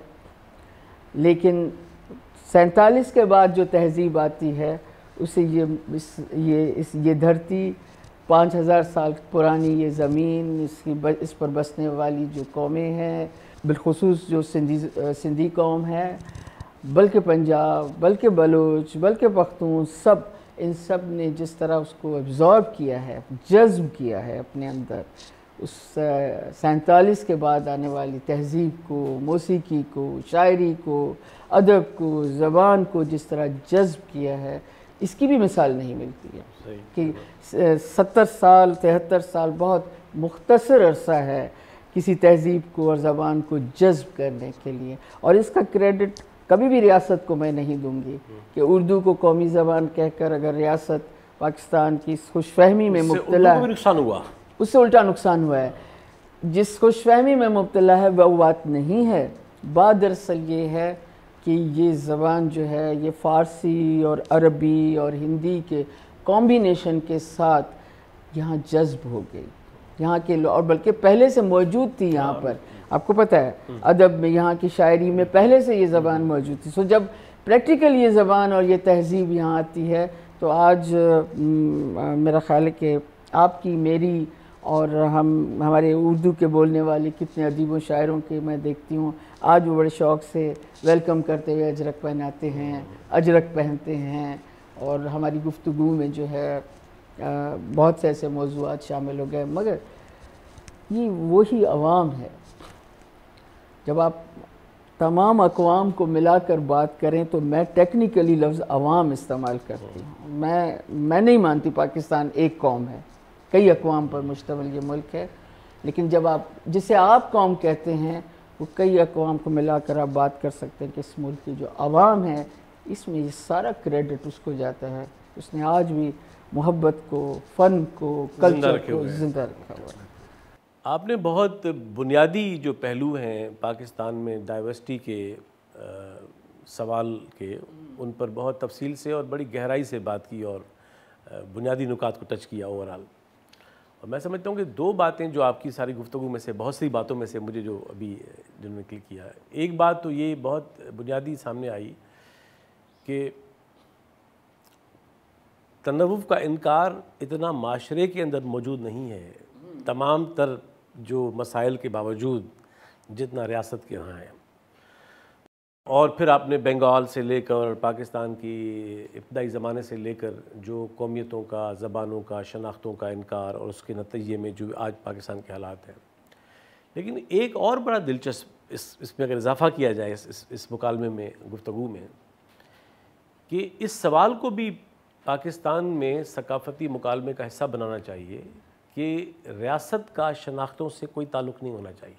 لیکن سینتالیس کے بعد جو تہذیب آتی ہے اسے یہ اس یہ اس یہ دھرتی، پانچ ہزار سال پرانی یہ زمین، اس کی اس پر بسنے والی جو قومیں ہیں، بالخصوص جو سندھی سندھی قوم ہے، بلکہ پنجاب، بلکہ بلوچ، بلکہ پختون، سب ان سب نے جس طرح اس کو ایبزارب کیا ہے، جذب کیا ہے اپنے اندر، اس سینتالیس کے بعد آنے والی تہذیب کو، موسیقی کو، شاعری کو، ادب کو، زبان کو جس طرح جذب کیا ہے، اس کی بھی مثال نہیں ملتی ہے کہ ستر سال تہتر سال بہت مختصر عرصہ ہے کسی تہذیب کو اور زبان کو جذب کرنے کے لیے۔ اور اس کا کریڈٹ کبھی بھی ریاست کو میں نہیں دوں گی کہ اردو کو قومی زبان کہہ کر اگر ریاست پاکستان کی اس خوش فہمی میں مبتلا ہے، نقصان ہوا، اس سے الٹا نقصان ہوا ہے۔ جس خوش فہمی میں مبتلا ہے وہ بات نہیں ہے، بات دراصل یہ ہے کہ یہ زبان جو ہے یہ فارسی اور عربی اور ہندی کے کمبینیشن کے ساتھ یہاں جذب ہو گئی، یہاں کے لوگ، اور بلکہ پہلے سے موجود تھی یہاں پر۔ آپ کو پتہ ہے ادب میں، یہاں کی شاعری میں پہلے سے یہ زبان موجود تھی۔ سو جب پریکٹیکل یہ زبان اور یہ تہذیب یہاں آتی ہے تو آج میرا خیال ہے کہ آپ کی، میری اور ہم ہمارے اردو کے بولنے والے کتنے ادیب و شاعروں کے میں دیکھتی ہوں آج وہ بڑے شوق سے ویلکم کرتے ہوئے اجرک پہناتے ہیں، اجرک پہنتے ہیں، اور ہماری گفتگو میں جو ہے بہت سے ایسے موضوعات شامل ہو گئے۔ مگر یہ وہی عوام ہے، جب آپ تمام اقوام کو ملا کر بات کریں تو میں ٹیکنیکلی لفظ عوام استعمال کرتی ہوں۔ میں میں نہیں مانتی پاکستان ایک قوم ہے، کئی اقوام پر مشتمل یہ ملک ہے، لیکن جب آپ جسے آپ قوم کہتے ہیں وہ کئی اقوام کو ملا کر آپ بات کر سکتے ہیں کہ اس ملک کی جو عوام ہے اس میں یہ سارا کریڈٹ اس کو جاتا ہے، اس نے آج بھی محبت کو، فن کو، کلچر کو زندہ رکھا ہوا ہے۔ آپ نے بہت بنیادی جو پہلو ہیں پاکستان میں ڈائیورسٹی کے سوال کے، ان پر بہت تفصیل سے اور بڑی گہرائی سے بات کی اور بنیادی نکات کو ٹچ کیا اوور آل۔ اور میں سمجھتا ہوں کہ دو باتیں جو آپ کی ساری گفتگو میں سے، بہت سی باتوں میں سے مجھے جو ابھی جنہوں نے کلک کیا ہے، ایک بات تو یہ بہت بنیادی سامنے آئی کہ تنوع کا انکار اتنا معاشرے کے اندر موجود نہیں ہے، تمام تر جو مسائل کے باوجود جتنا ریاست کے یہاں ہے۔ اور پھر آپ نے بنگال سے لے کر پاکستان کی ابتدائی زمانے سے لے کر جو قومیتوں کا، زبانوں کا، شناختوں کا انکار اور اس کے نتیجے میں جو آج پاکستان کے حالات ہیں۔ لیکن ایک اور بڑا دلچسپ اس اس میں اگر اضافہ کیا جائے اس اس مکالمے میں، گفتگو میں، کہ اس سوال کو بھی پاکستان میں ثقافتی مکالمے کا حصہ بنانا چاہیے کہ ریاست کا شناختوں سے کوئی تعلق نہیں ہونا چاہیے۔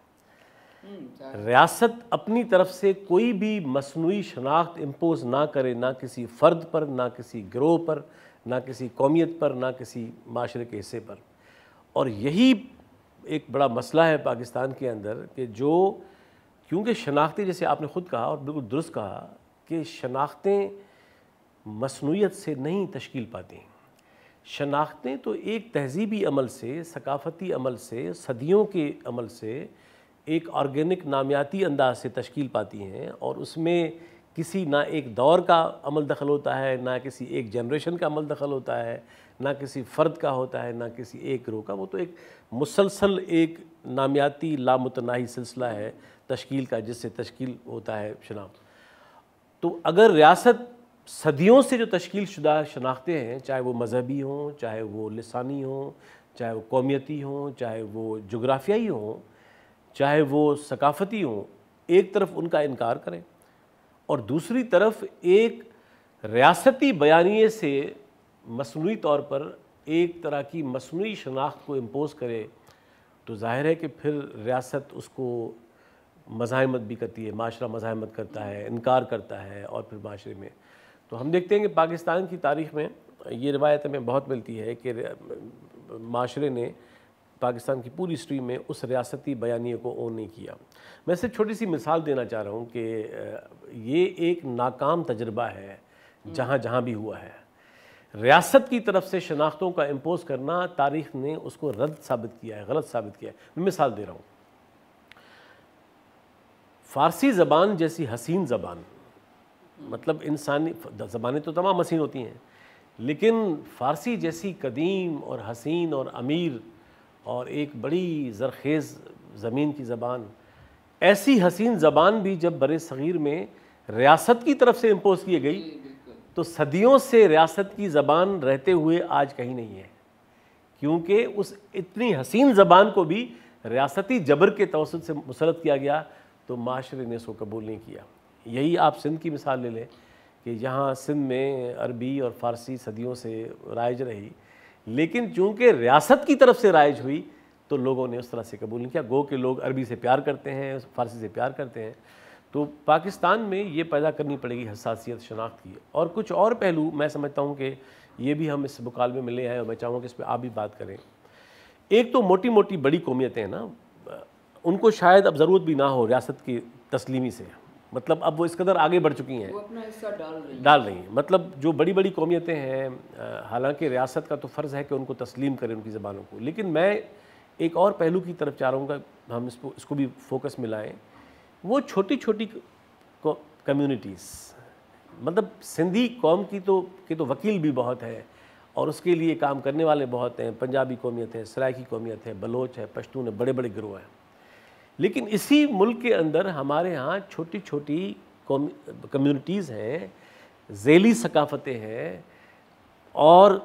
ریاست اپنی طرف سے کوئی بھی مصنوعی شناخت امپوز نہ کرے، نہ کسی فرد پر، نہ کسی گروہ پر، نہ کسی قومیت پر، نہ کسی معاشرے کے حصے پر۔ اور یہی ایک بڑا مسئلہ ہے پاکستان کے اندر کہ جو، کیونکہ شناختیں، جیسے آپ نے خود کہا اور بالکل درست کہا کہ شناختیں مصنوعیت سے نہیں تشکیل پاتی ہیں۔ شناختیں تو ایک تہذیبی عمل سے، ثقافتی عمل سے، صدیوں کے عمل سے، ایک آرگینک نامیاتی انداز سے تشکیل پاتی ہیں، اور اس میں کسی نہ ایک دور کا عمل دخل ہوتا ہے، نہ کسی ایک جنریشن کا عمل دخل ہوتا ہے، نہ کسی فرد کا ہوتا ہے، نہ کسی ایک گروہ کا۔ وہ تو ایک مسلسل ایک نامیاتی لامتناہی سلسلہ ہے تشکیل کا، جس سے تشکیل ہوتا ہے شناخت۔ تو اگر ریاست صدیوں سے جو تشکیل شدہ شناختیں ہیں، چاہے وہ مذہبی ہوں، چاہے وہ لسانی ہوں، چاہے وہ قومیتی ہوں، چاہے وہ جغرافیائی ہوں، چاہے وہ ثقافتی ہوں، ایک طرف ان کا انکار کریں اور دوسری طرف ایک ریاستی بیانیے سے مصنوعی طور پر ایک طرح کی مصنوعی شناخت کو امپوز کرے تو ظاہر ہے کہ پھر ریاست اس کو مزاحمت بھی کرتی ہے، معاشرہ مزاحمت کرتا ہے، انکار کرتا ہے، اور پھر معاشرے میں تو ہم دیکھتے ہیں کہ پاکستان کی تاریخ میں یہ روایت ہمیں بہت ملتی ہے کہ معاشرے نے پاکستان کی پوری ہسٹری میں اس ریاستی بیانیے کو اون نہیں کیا۔ میں صرف چھوٹی سی مثال دینا چاہ رہا ہوں کہ یہ ایک ناکام تجربہ ہے جہاں جہاں بھی ہوا ہے۔ ریاست کی طرف سے شناختوں کا امپوز کرنا تاریخ نے اس کو رد ثابت کیا ہے، غلط ثابت کیا ہے۔ میں مثال دے رہا ہوں، فارسی زبان جیسی حسین زبان، مطلب انسانی زبانیں تو تمام حسین ہوتی ہیں، لیکن فارسی جیسی قدیم اور حسین اور امیر اور ایک بڑی زرخیز زمین کی زبان، ایسی حسین زبان بھی جب بر صغیر میں ریاست کی طرف سے امپوز کی گئی تو صدیوں سے ریاست کی زبان رہتے ہوئے آج کہیں نہیں ہے، کیونکہ اس اتنی حسین زبان کو بھی ریاستی جبر کے توسط سے مسلط کیا گیا تو معاشرے نے اس کو قبول نہیں کیا۔ یہی آپ سندھ کی مثال لے لیں کہ یہاں سندھ میں عربی اور فارسی صدیوں سے رائج رہی، لیکن چونکہ ریاست کی طرف سے رائج ہوئی تو لوگوں نے اس طرح سے قبول نہیں کیا۔ گو کہ لوگ عربی سے پیار کرتے ہیں، فارسی سے پیار کرتے ہیں، تو پاکستان میں یہ پیدا کرنی پڑے گی حساسیت شناخت کی۔ اور کچھ اور پہلو میں سمجھتا ہوں کہ یہ بھی ہم اس مکالمے میں لے آئے اور میں چاہوں گا کہ اس پہ آپ بھی بات کریں۔ ایک تو موٹی موٹی بڑی قومیتیں ہیں نا، ان کو شاید اب ضرورت بھی نہ ہو ریاست کی تسلیمی سے، مطلب اب وہ اس قدر آگے بڑھ چکی ہیں، وہ اپنا حصہ ڈال رہی ہیں ڈال رہی ہیں مطلب جو بڑی بڑی قومیتیں ہیں، حالانکہ ریاست کا تو فرض ہے کہ ان کو تسلیم کریں ان کی زبانوں کو، لیکن میں ایک اور پہلو کی طرف چاہ رہا ہوں کہ ہم اس کو اس کو بھی فوکس میں لائیں۔ وہ چھوٹی چھوٹی کمیونٹیز، مطلب سندھی قوم کی تو کہ تو وکیل بھی بہت ہے اور اس کے لیے کام کرنے والے بہت ہیں، پنجابی قومیت ہے، سرائکی قومیت ہے، بلوچ ہے، پشتون ہے، بڑے بڑے گروہ ہیں، لیکن اسی ملک کے اندر ہمارے ہاں چھوٹی چھوٹی کمیونٹیز ہیں، ذیلی ثقافتیں ہیں اور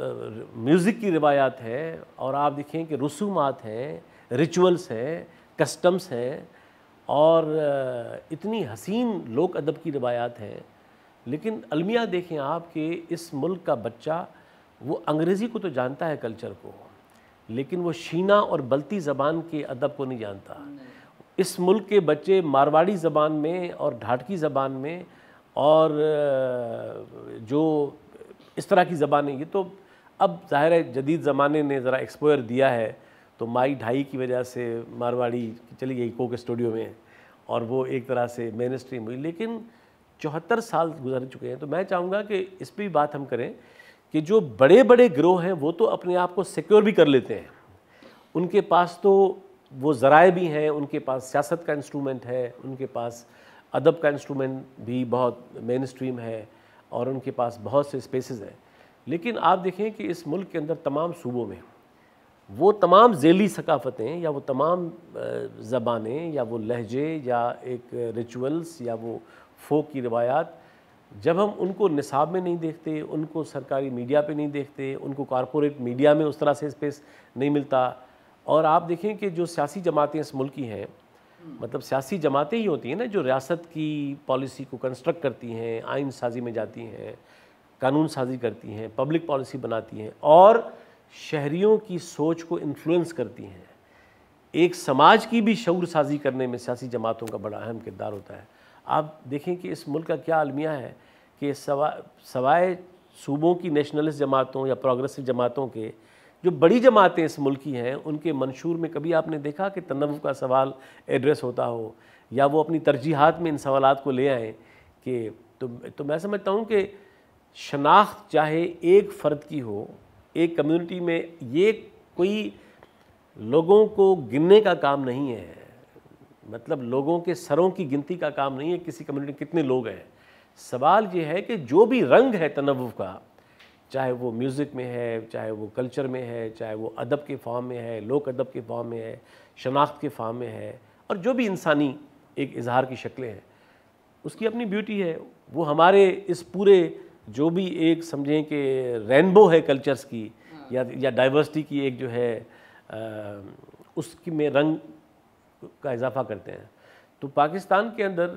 میوزک کی روایات ہیں، اور آپ دیکھیں کہ رسومات ہیں، ریچولز ہیں، کسٹمز ہیں، اور اتنی حسین لوک ادب کی روایات ہیں، لیکن المیہ دیکھیں آپ کہ اس ملک کا بچہ وہ انگریزی کو تو جانتا ہے کلچر کو، لیکن وہ شینا اور بلتی زبان کے ادب کو نہیں جانتا۔ اس ملک کے بچے مارواڑی زبان میں اور ڈھاٹکی زبان میں اور جو اس طرح کی زبانیں، یہ تو اب ظاہر ہے جدید زمانے نے ذرا ایکسپوئر دیا ہے تو مائی ڈھائی کی وجہ سے مارواڑی چلی گئی کوک اسٹوڈیو میں اور وہ ایک طرح سے مین اسٹریم ہوئی، لیکن چوہتر سال گزر چکے ہیں۔ تو میں چاہوں گا کہ اس پہ بھی بات ہم کریں کہ جو بڑے بڑے گروہ ہیں وہ تو اپنے آپ کو سیکیور بھی کر لیتے ہیں، ان کے پاس تو وہ ذرائع بھی ہیں، ان کے پاس سیاست کا انسٹرومنٹ ہے، ان کے پاس ادب کا انسٹرومنٹ بھی بہت مین اسٹریم ہے، اور ان کے پاس بہت سے اسپیسز ہیں، لیکن آپ دیکھیں کہ اس ملک کے اندر تمام صوبوں میں وہ تمام ذیلی ثقافتیں یا وہ تمام زبانیں یا وہ لہجے یا ایک ریچولز یا وہ فوک کی روایات، جب ہم ان کو نصاب میں نہیں دیکھتے، ان کو سرکاری میڈیا پہ نہیں دیکھتے، ان کو کارپوریٹ میڈیا میں اس طرح سے اسپیس نہیں ملتا، اور آپ دیکھیں کہ جو سیاسی جماعتیں اس ملک کی ہیں، مطلب سیاسی جماعتیں ہی ہوتی ہیں نا جو ریاست کی پالیسی کو کنسٹرکٹ کرتی ہیں، آئین سازی میں جاتی ہیں، قانون سازی کرتی ہیں، پبلک پالیسی بناتی ہیں اور شہریوں کی سوچ کو انفلوئنس کرتی ہیں۔ ایک سماج کی بھی شعور سازی کرنے میں سیاسی جماعتوں کا بڑا اہم کردار ہوتا ہے۔ آپ دیکھیں کہ اس ملک کا کیا المیہ ہے کہ سوائے صوبوں کی نیشنلسٹ جماعتوں یا پروگریسو جماعتوں کے جو بڑی جماعتیں اس ملک کی ہیں، ان کے منشور میں کبھی آپ نے دیکھا کہ تنوع کا سوال ایڈریس ہوتا ہو یا وہ اپنی ترجیحات میں ان سوالات کو لے آئیں کہ تو تو میں سمجھتا ہوں کہ شناخت چاہے ایک فرد کی ہو، ایک کمیونٹی میں، یہ کوئی لوگوں کو گننے کا کام نہیں ہے، مطلب لوگوں کے سروں کی گنتی کا کام نہیں ہے کسی کمیونٹی میں کتنے لوگ ہیں۔ سوال یہ ہے کہ جو بھی رنگ ہے تنوع کا، چاہے وہ میوزک میں ہے، چاہے وہ کلچر میں ہے، چاہے وہ ادب کے فارم میں ہے، لوک ادب کے فارم میں ہے، شناخت کے فارم میں ہے، اور جو بھی انسانی ایک اظہار کی شکلیں ہیں، اس کی اپنی بیوٹی ہے۔ وہ ہمارے اس پورے جو بھی ایک سمجھیں کہ رینبو ہے کلچرز کی یا یا ڈائیورسٹی کی ایک جو ہے اس کی میں رنگ کا اضافہ کرتے ہیں۔ تو پاکستان کے اندر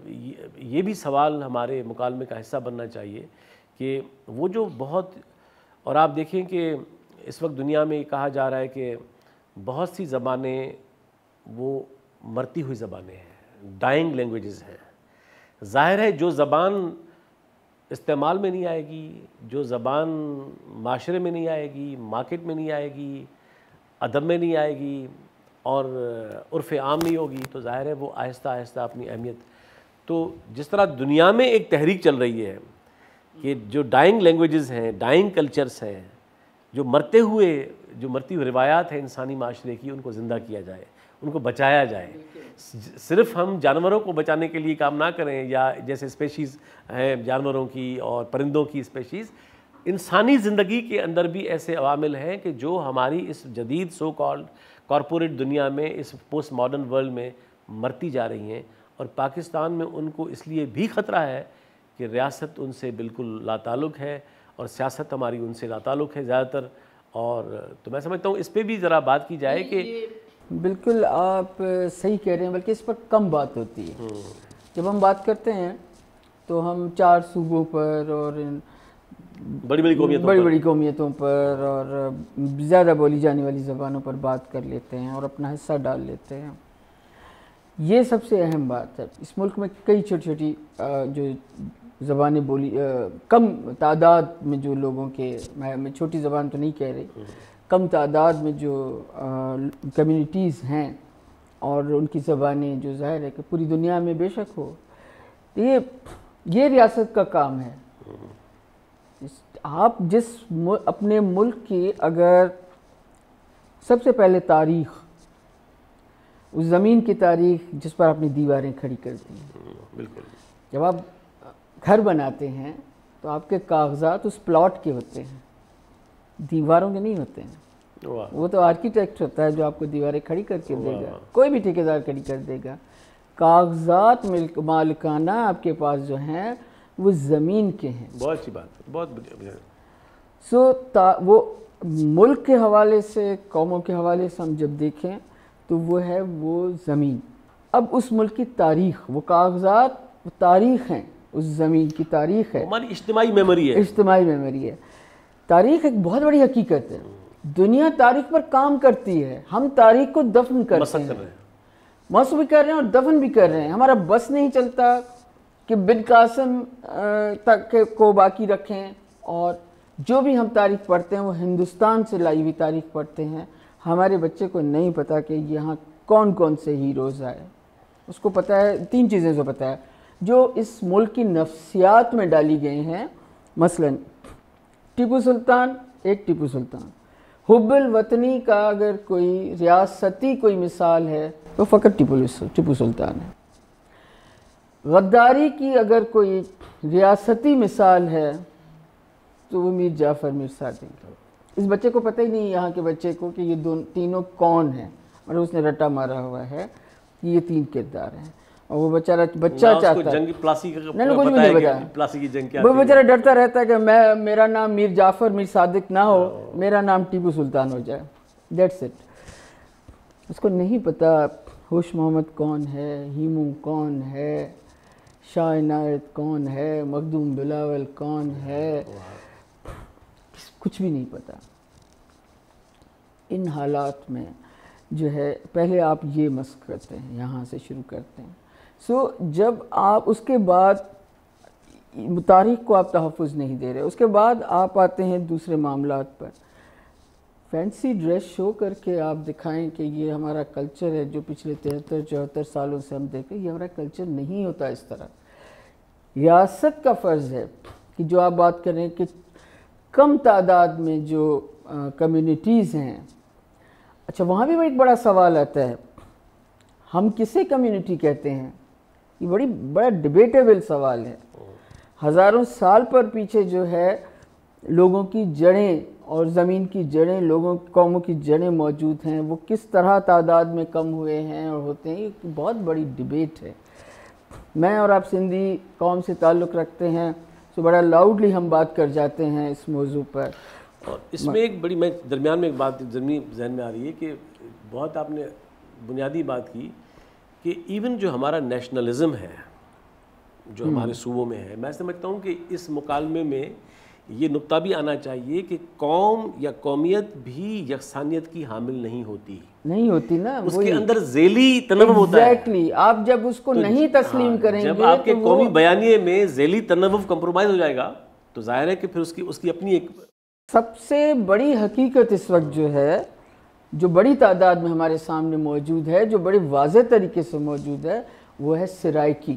یہ بھی سوال ہمارے مکالمے کا حصہ بننا چاہیے کہ وہ جو بہت اور آپ دیکھیں کہ اس وقت دنیا میں یہ کہا جا رہا ہے کہ بہت سی زبانیں وہ مرتی ہوئی زبانیں ہیں، ڈائنگ لینگویجز ہیں۔ ظاہر ہے جو زبان استعمال میں نہیں آئے گی، جو زبان معاشرے میں نہیں آئے گی، مارکیٹ میں نہیں آئے گی، ادب میں نہیں آئے گی اور عرف عام نہیں ہوگی، تو ظاہر ہے وہ آہستہ آہستہ اپنی اہمیت، تو جس طرح دنیا میں ایک تحریک چل رہی ہے کہ جو ڈائنگ لینگویجز ہیں، ڈائنگ کلچرز ہیں، جو مرتے ہوئے جو مرتی ہوئی روایات ہیں انسانی معاشرے کی، ان کو زندہ کیا جائے، ان کو بچایا جائے۔ صرف ہم جانوروں کو بچانے کے لیے کام نہ کریں، یا جیسے اسپیشیز ہیں جانوروں کی اور پرندوں کی اسپیشیز، انسانی زندگی کے اندر بھی ایسے عوامل ہیں کہ جو ہماری اس جدید سو کالڈ کارپوریٹ دنیا میں، اس پوسٹ ماڈرن ورلڈ میں مرتی جا رہی ہیں، اور پاکستان میں ان کو اس لیے بھی خطرہ ہے کہ ریاست ان سے بالکل لا تعلق ہے اور سیاست ہماری ان سے لا تعلق ہے زیادہ تر۔ اور تو میں سمجھتا ہوں اس پہ بھی ذرا بات کی جائے کہ بالکل آپ صحیح کہہ رہے ہیں، بلکہ اس پر کم بات ہوتی ہے۔ جب ہم بات کرتے ہیں تو ہم چار صوبوں پر اور بڑی بڑی قومیتوں بڑی بڑی قومیتوں پر اور زیادہ بولی جانے والی زبانوں پر بات کر لیتے ہیں اور اپنا حصہ ڈال لیتے ہیں۔ یہ سب سے اہم بات ہے۔ اس ملک میں کئی چھوٹی چھوٹی جو زبانیں بولی، کم تعداد میں جو لوگوں کے، میں چھوٹی زبان تو نہیں کہہ رہی، کم تعداد میں جو کمیونٹیز ہیں اور ان کی زبانیں جو ظاہر ہے کہ پوری دنیا میں بے شک ہو، یہ یہ ریاست کا کام ہے۔ آپ جس اپنے ملک کی اگر سب سے پہلے تاریخ، اس زمین کی تاریخ جس پر اپنی دیواریں کھڑی کرتی ہیں، بالکل جب آپ گھر بناتے ہیں تو آپ کے کاغذات اس پلاٹ کے ہوتے ہیں، دیواروں کے نہیں ہوتے ہیں۔ وہ تو آرکیٹیکٹ ہوتا ہے جو آپ کو دیواریں کھڑی کر کے دے گا، کوئی بھی ٹھیکیدار کھڑی کر دے گا۔ کاغذات مالکانہ آپ کے پاس جو ہیں وہ زمین کے ہیں۔ بہت اچھی بات ہے، بہت بڑھیا۔ سو وہ ملک کے حوالے سے، قوموں کے حوالے سے ہم جب دیکھیں تو وہ ہے وہ زمین۔ اب اس ملک کی تاریخ، وہ کاغذات، وہ تاریخ ہیں، اس زمین کی تاریخ ہے، ہماری اجتماعی میموری ہے۔ اجتماعی میموری ہے۔ تاریخ ایک بہت بڑی حقیقت ہے۔ دنیا تاریخ پر کام کرتی ہے، ہم تاریخ کو دفن کرتے ہیں، مسخ بھی کر رہے ہیں اور دفن بھی کر رہے ہیں۔ ہمارا بس نہیں چلتا کہ بن قاسم تک کو باقی رکھیں، اور جو بھی ہم تاریخ پڑھتے ہیں وہ ہندوستان سے لائی ہوئی تاریخ پڑھتے ہیں۔ ہمارے بچے کو نہیں پتا کہ یہاں کون کون سے ہیروز آئے۔ اس کو پتہ ہے، تین چیزیں سے پتہ ہے جو اس ملک کی نفسیات میں ڈالی گئی ہیں۔ مثلاً ٹیپو سلطان، ایک ٹیپو سلطان، حب الوطنی کا اگر کوئی ریاستی کوئی مثال ہے تو فقط ٹیپو سلطان ہے۔ غداری کی اگر کوئی ریاستی مثال ہے تو وہ میر جعفر میر صادق۔ اس بچے کو پتہ ہی نہیں، یہاں کے بچے کو، کہ یہ دونوں تینوں کون ہیں، اور اس نے رٹا مارا ہوا ہے کہ یہ تین کردار ہیں، اور وہ بیچارہ بچہ چاہتا ہے، جنگ پلاسی کا نہیں کچھ بھی نہیں پتا، پلاسی کی جنگ کیا، وہ بیچارہ ڈرتا رہتا ہے کہ میں میرا نام میر جعفر میر صادق نہ ہو، میرا نام ٹیپو سلطان ہو جائے، دیٹس اٹ۔ اس کو نہیں پتا ہوش محمد کون ہے، ہیمو کون ہے، شاہ عنایت کون ہے، مخدوم بلاول کون ہے، کچھ بھی نہیں پتا۔ ان حالات میں جو ہے پہلے آپ یہ مسخ کرتے ہیں، یہاں سے شروع کرتے ہیں۔ سو جب آپ اس کے بعد تاریخ کو آپ تحفظ نہیں دے رہے، اس کے بعد آپ آتے ہیں دوسرے معاملات پر۔ فینسی ڈریس شو کر کے آپ دکھائیں کہ یہ ہمارا کلچر ہے جو پچھلے تہتر چوہتر سالوں سے ہم دیکھیں، یہ ہمارا کلچر نہیں ہوتا اس طرح۔ ریاست کا فرض ہے کہ جو آپ بات کر رہے ہیں کہ کم تعداد میں جو کمیونٹیز ہیں، اچھا وہاں بھی ایک بڑا سوال آتا ہے، ہم کسے کمیونٹی کہتے ہیں؟ یہ بڑی بڑا ڈیبیٹیبل سوال ہے۔ ہزاروں سال پر پیچھے جو ہے لوگوں کی جڑیں اور زمین کی جڑیں، لوگوں قوموں کی جڑیں موجود ہیں، وہ کس طرح تعداد میں کم ہوئے ہیں اور ہوتے ہیں، یہ بہت بڑی ڈیبیٹ ہے۔ میں اور آپ سندھی قوم سے تعلق رکھتے ہیں تو بڑا لاؤڈلی ہم بات کر جاتے ہیں اس موضوع پر۔ اور اس میں ایک بڑی، میں درمیان میں ایک بات ضمنی ذہن میں آ رہی ہے کہ بہت آپ نے بنیادی بات کی کہ ایون جو ہمارا نیشنلزم ہے جو ہمارے صوبوں میں ہے، میں سمجھتا ہوں کہ اس مکالمے میں یہ نقطہ بھی آنا چاہیے کہ قوم یا قومیت بھی یکسانیت کی حامل نہیں ہوتی نہیں ہوتی نا, اس کے اندر ذیلی تنوع ہوتا ہے. ایگزیکٹلی, آپ جب اس کو نہیں تسلیم کریں گے, جب آپ کے قومی بیانیے میں ذیلی تنوع کمپرومائز ہو جائے گا تو ظاہر ہے کہ پھر اس کی اس کی اپنی ایک سب سے بڑی حقیقت اس وقت جو ہے, جو بڑی تعداد میں ہمارے سامنے موجود ہے, جو بڑے واضح طریقے سے موجود ہے, وہ ہے سرائکی.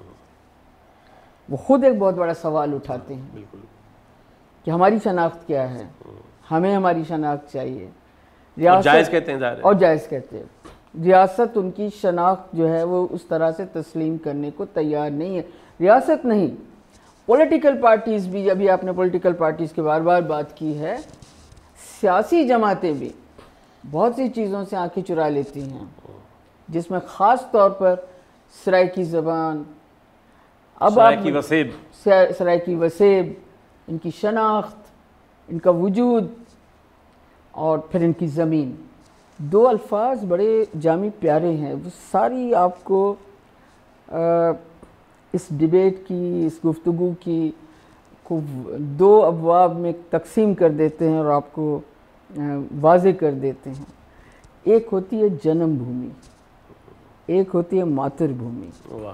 وہ خود ایک بہت بڑا سوال اٹھاتے ہیں بالکل کہ ہماری شناخت کیا ہے, ہمیں ہماری شناخت چاہیے. اور جائز کہتے ہیں ظاہر ہے, اور جائز کہتے ہیں. ریاست ان کی شناخت جو ہے وہ اس طرح سے تسلیم کرنے کو تیار نہیں ہے. ریاست نہیں, پولیٹیکل پارٹیز بھی, ابھی آپ نے پولیٹیکل پارٹیز کی بار بار بات کی ہے, سیاسی جماعتیں بھی بہت سی چیزوں سے آنکھیں چرا لیتی ہیں, جس میں خاص طور پر سرائکی زبان, اب سرائکی وسیب سرائکی وسیب, ان کی شناخت, ان کا وجود, اور پھر ان کی زمین. دو الفاظ بڑے جامع پیارے ہیں, وہ ساری آپ کو اس ڈیبیٹ کی, اس گفتگو کی کو دو ابواب میں تقسیم کر دیتے ہیں اور آپ کو واضح کر دیتے ہیں. ایک ہوتی ہے جنم بھومی, ایک ہوتی ہے ماتر بھومی.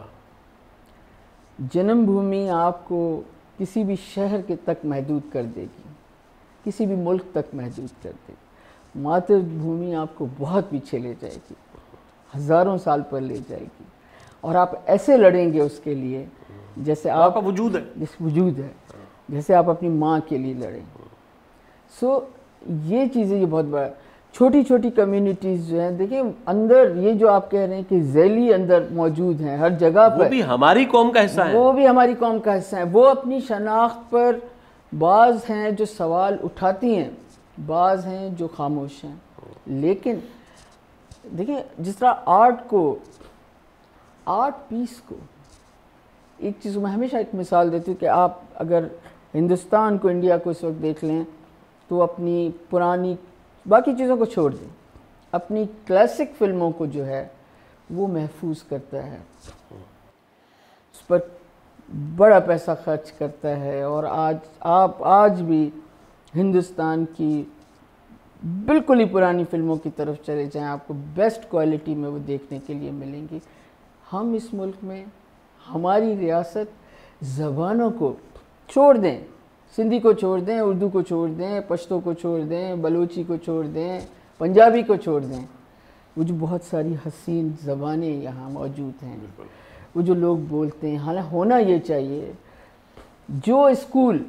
جنم بھومی آپ کو کسی بھی شہر کے تک محدود کر دے گی, کسی بھی ملک تک محدود کر دے گی. ماتر بھومی آپ کو بہت پیچھے لے جائے گی, ہزاروں سال پر لے جائے گی, اور آپ ایسے لڑیں گے اس کے لیے جیسے آپ کا وجود ہے, جس وجود ہے, جیسے آپ اپنی ماں کے لیے لڑیں. سو یہ چیزیں یہ بہت بڑا, چھوٹی چھوٹی کمیونٹیز جو ہیں, دیکھیں اندر یہ جو آپ کہہ رہے ہیں کہ ذیلی اندر موجود ہیں ہر جگہ پر, وہ بھی ہماری قوم کا حصہ ہیں, وہ بھی ہماری قوم کا حصہ ہیں. وہ اپنی شناخت پر بعض ہیں جو سوال اٹھاتی ہیں, بعض ہیں جو خاموش ہیں. لیکن دیکھیں جس طرح آرٹ کو, آرٹ پیس کو, ایک چیز میں ہمیشہ ایک مثال دیتی ہوں کہ آپ اگر ہندوستان کو, انڈیا کو اس وقت دیکھ لیں تو اپنی پرانی باقی چیزوں کو چھوڑ دیں, اپنی کلاسک فلموں کو جو ہے وہ محفوظ کرتا ہے, اس پر بڑا پیسہ خرچ کرتا ہے. اور آج آپ آج بھی ہندوستان کی بالکل ہی پرانی فلموں کی طرف چلے جائیں, آپ کو بیسٹ کوالٹی میں وہ دیکھنے کے لیے ملیں گی. ہم اس ملک میں, ہماری ریاست زبانوں کو چھوڑ دیں, سندھی کو چھوڑ دیں, اردو کو چھوڑ دیں, پشتو کو چھوڑ دیں, بلوچی کو چھوڑ دیں, پنجابی کو چھوڑ دیں, وہ جو بہت ساری حسین زبانیں یہاں موجود ہیں, وہ جو لوگ بولتے ہیں, حالانکہ ہونا یہ چاہیے جو اسکول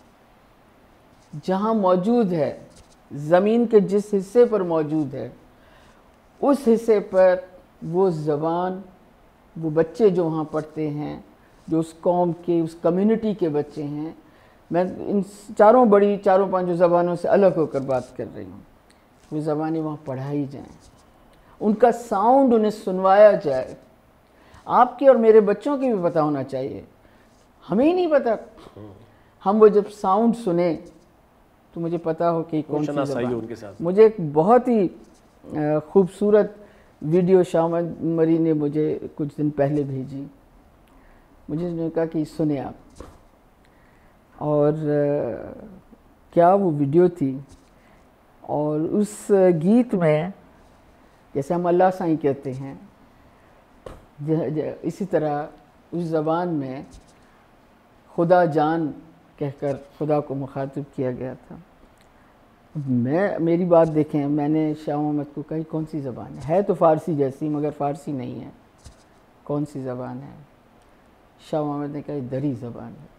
جہاں موجود ہے, زمین کے جس حصے پر موجود ہے, اس حصے پر وہ زبان, وہ بچے جو وہاں پڑھتے ہیں, جو اس قوم کے, اس کمیونٹی کے بچے ہیں, میں ان چاروں بڑی چاروں پانچوں زبانوں سے الگ ہو کر بات کر رہی ہوں, وہ زبانیں وہاں پڑھائی جائیں, ان کا ساؤنڈ انہیں سنوایا جائے. آپ کے اور میرے بچوں کی بھی پتہ ہونا چاہیے, ہمیں ہی نہیں پتہ. ہم وہ جب ساؤنڈ سنیں تو مجھے پتہ ہو کہ کون سی زبان. مجھے ایک بہت ہی خوبصورت ویڈیو شامد مری نے مجھے کچھ دن پہلے بھیجی, مجھے نے کہا کہ سنیں آپ, اور کیا وہ ویڈیو تھی, اور اس گیت میں جیسے ہم اللہ سائیں کہتے ہیں, اسی طرح اس زبان میں خدا جان کہہ کر خدا کو مخاطب کیا گیا تھا. میں میری بات دیکھیں, میں نے شاہ محمد کو کہا کون سی زبان ہے, ہے تو فارسی جیسی مگر فارسی نہیں ہے, کون سی زبان ہے؟ شاہ محمد نے کہا دری زبان ہے.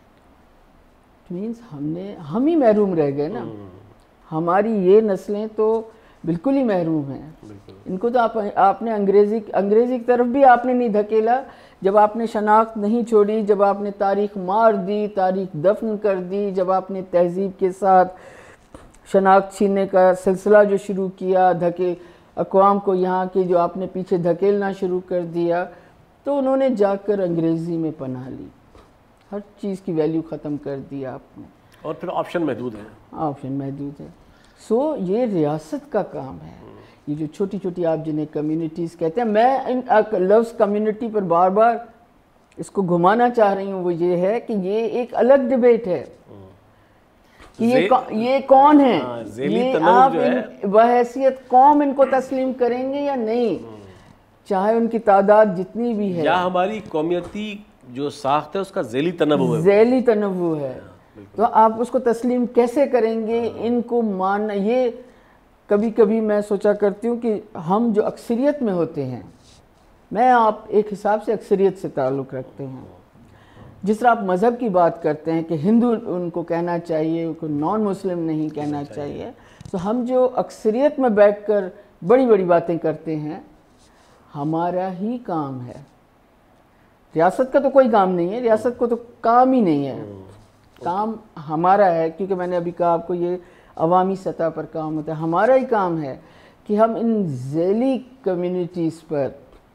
مینس ہم نے ہم ہی محروم رہ گئے نا, ہماری یہ نسلیں تو بالکل ہی محروم ہیں. ان کو تو آپ آپ نے انگریزی انگریزی کی طرف بھی آپ نے نہیں دھکیلا, جب آپ نے شناخت نہیں چھوڑی, جب آپ نے تاریخ مار دی, تاریخ دفن کر دی, جب آپ نے تہذیب کے ساتھ شناخت چھیننے کا سلسلہ جو شروع کیا, دھکے اقوام کو یہاں کے جو آپ نے پیچھے دھکیلنا شروع کر دیا, تو انہوں نے جا کر انگریزی میں پناہ لی, ہر چیز کی ویلیو ختم کر دیا آپ نے, اور پھر آپشن محدود ہے, آپشن محدود ہے. سو یہ ریاست کا کام ہے. یہ جو چھوٹی چھوٹی آپ جنہیں کمیونٹیز کہتے ہیں, میں ان لفظ کمیونٹی پر بار بار اس کو گھمانا چاہ رہی ہوں, وہ یہ ہے کہ یہ ایک الگ ڈیبیٹ ہے. کہ یہ یہ کون ہے, یہ آپ بحیثیت قوم ان کو تسلیم کریں گے یا نہیں, چاہے ان کی تعداد جتنی بھی ہے. یا ہماری قومیتی جو ساخت ہے اس کا ذیلی تنوع ہے, ذیلی تنوع ہے, تو آپ اس کو تسلیم کیسے کریں گے؟ ان کو ماننا, یہ کبھی کبھی میں سوچا کرتی ہوں کہ ہم جو اکثریت میں ہوتے ہیں, میں آپ ایک حساب سے اکثریت سے تعلق رکھتے ہیں. جس طرح آپ مذہب کی بات کرتے ہیں کہ ہندو ان کو کہنا چاہیے, ان کو نان مسلم نہیں کہنا چاہیے, تو ہم جو اکثریت میں بیٹھ کر بڑی بڑی باتیں کرتے ہیں, ہمارا ہی کام ہے. ریاست کا تو کوئی کام نہیں ہے, ریاست کو تو کام ہی نہیں ہے, کام ہمارا ہے, کیونکہ میں نے ابھی کہا آپ کو یہ عوامی سطح پر کام ہوتا ہے. ہمارا ہی کام ہے کہ ہم ان ذیلی کمیونٹیز پر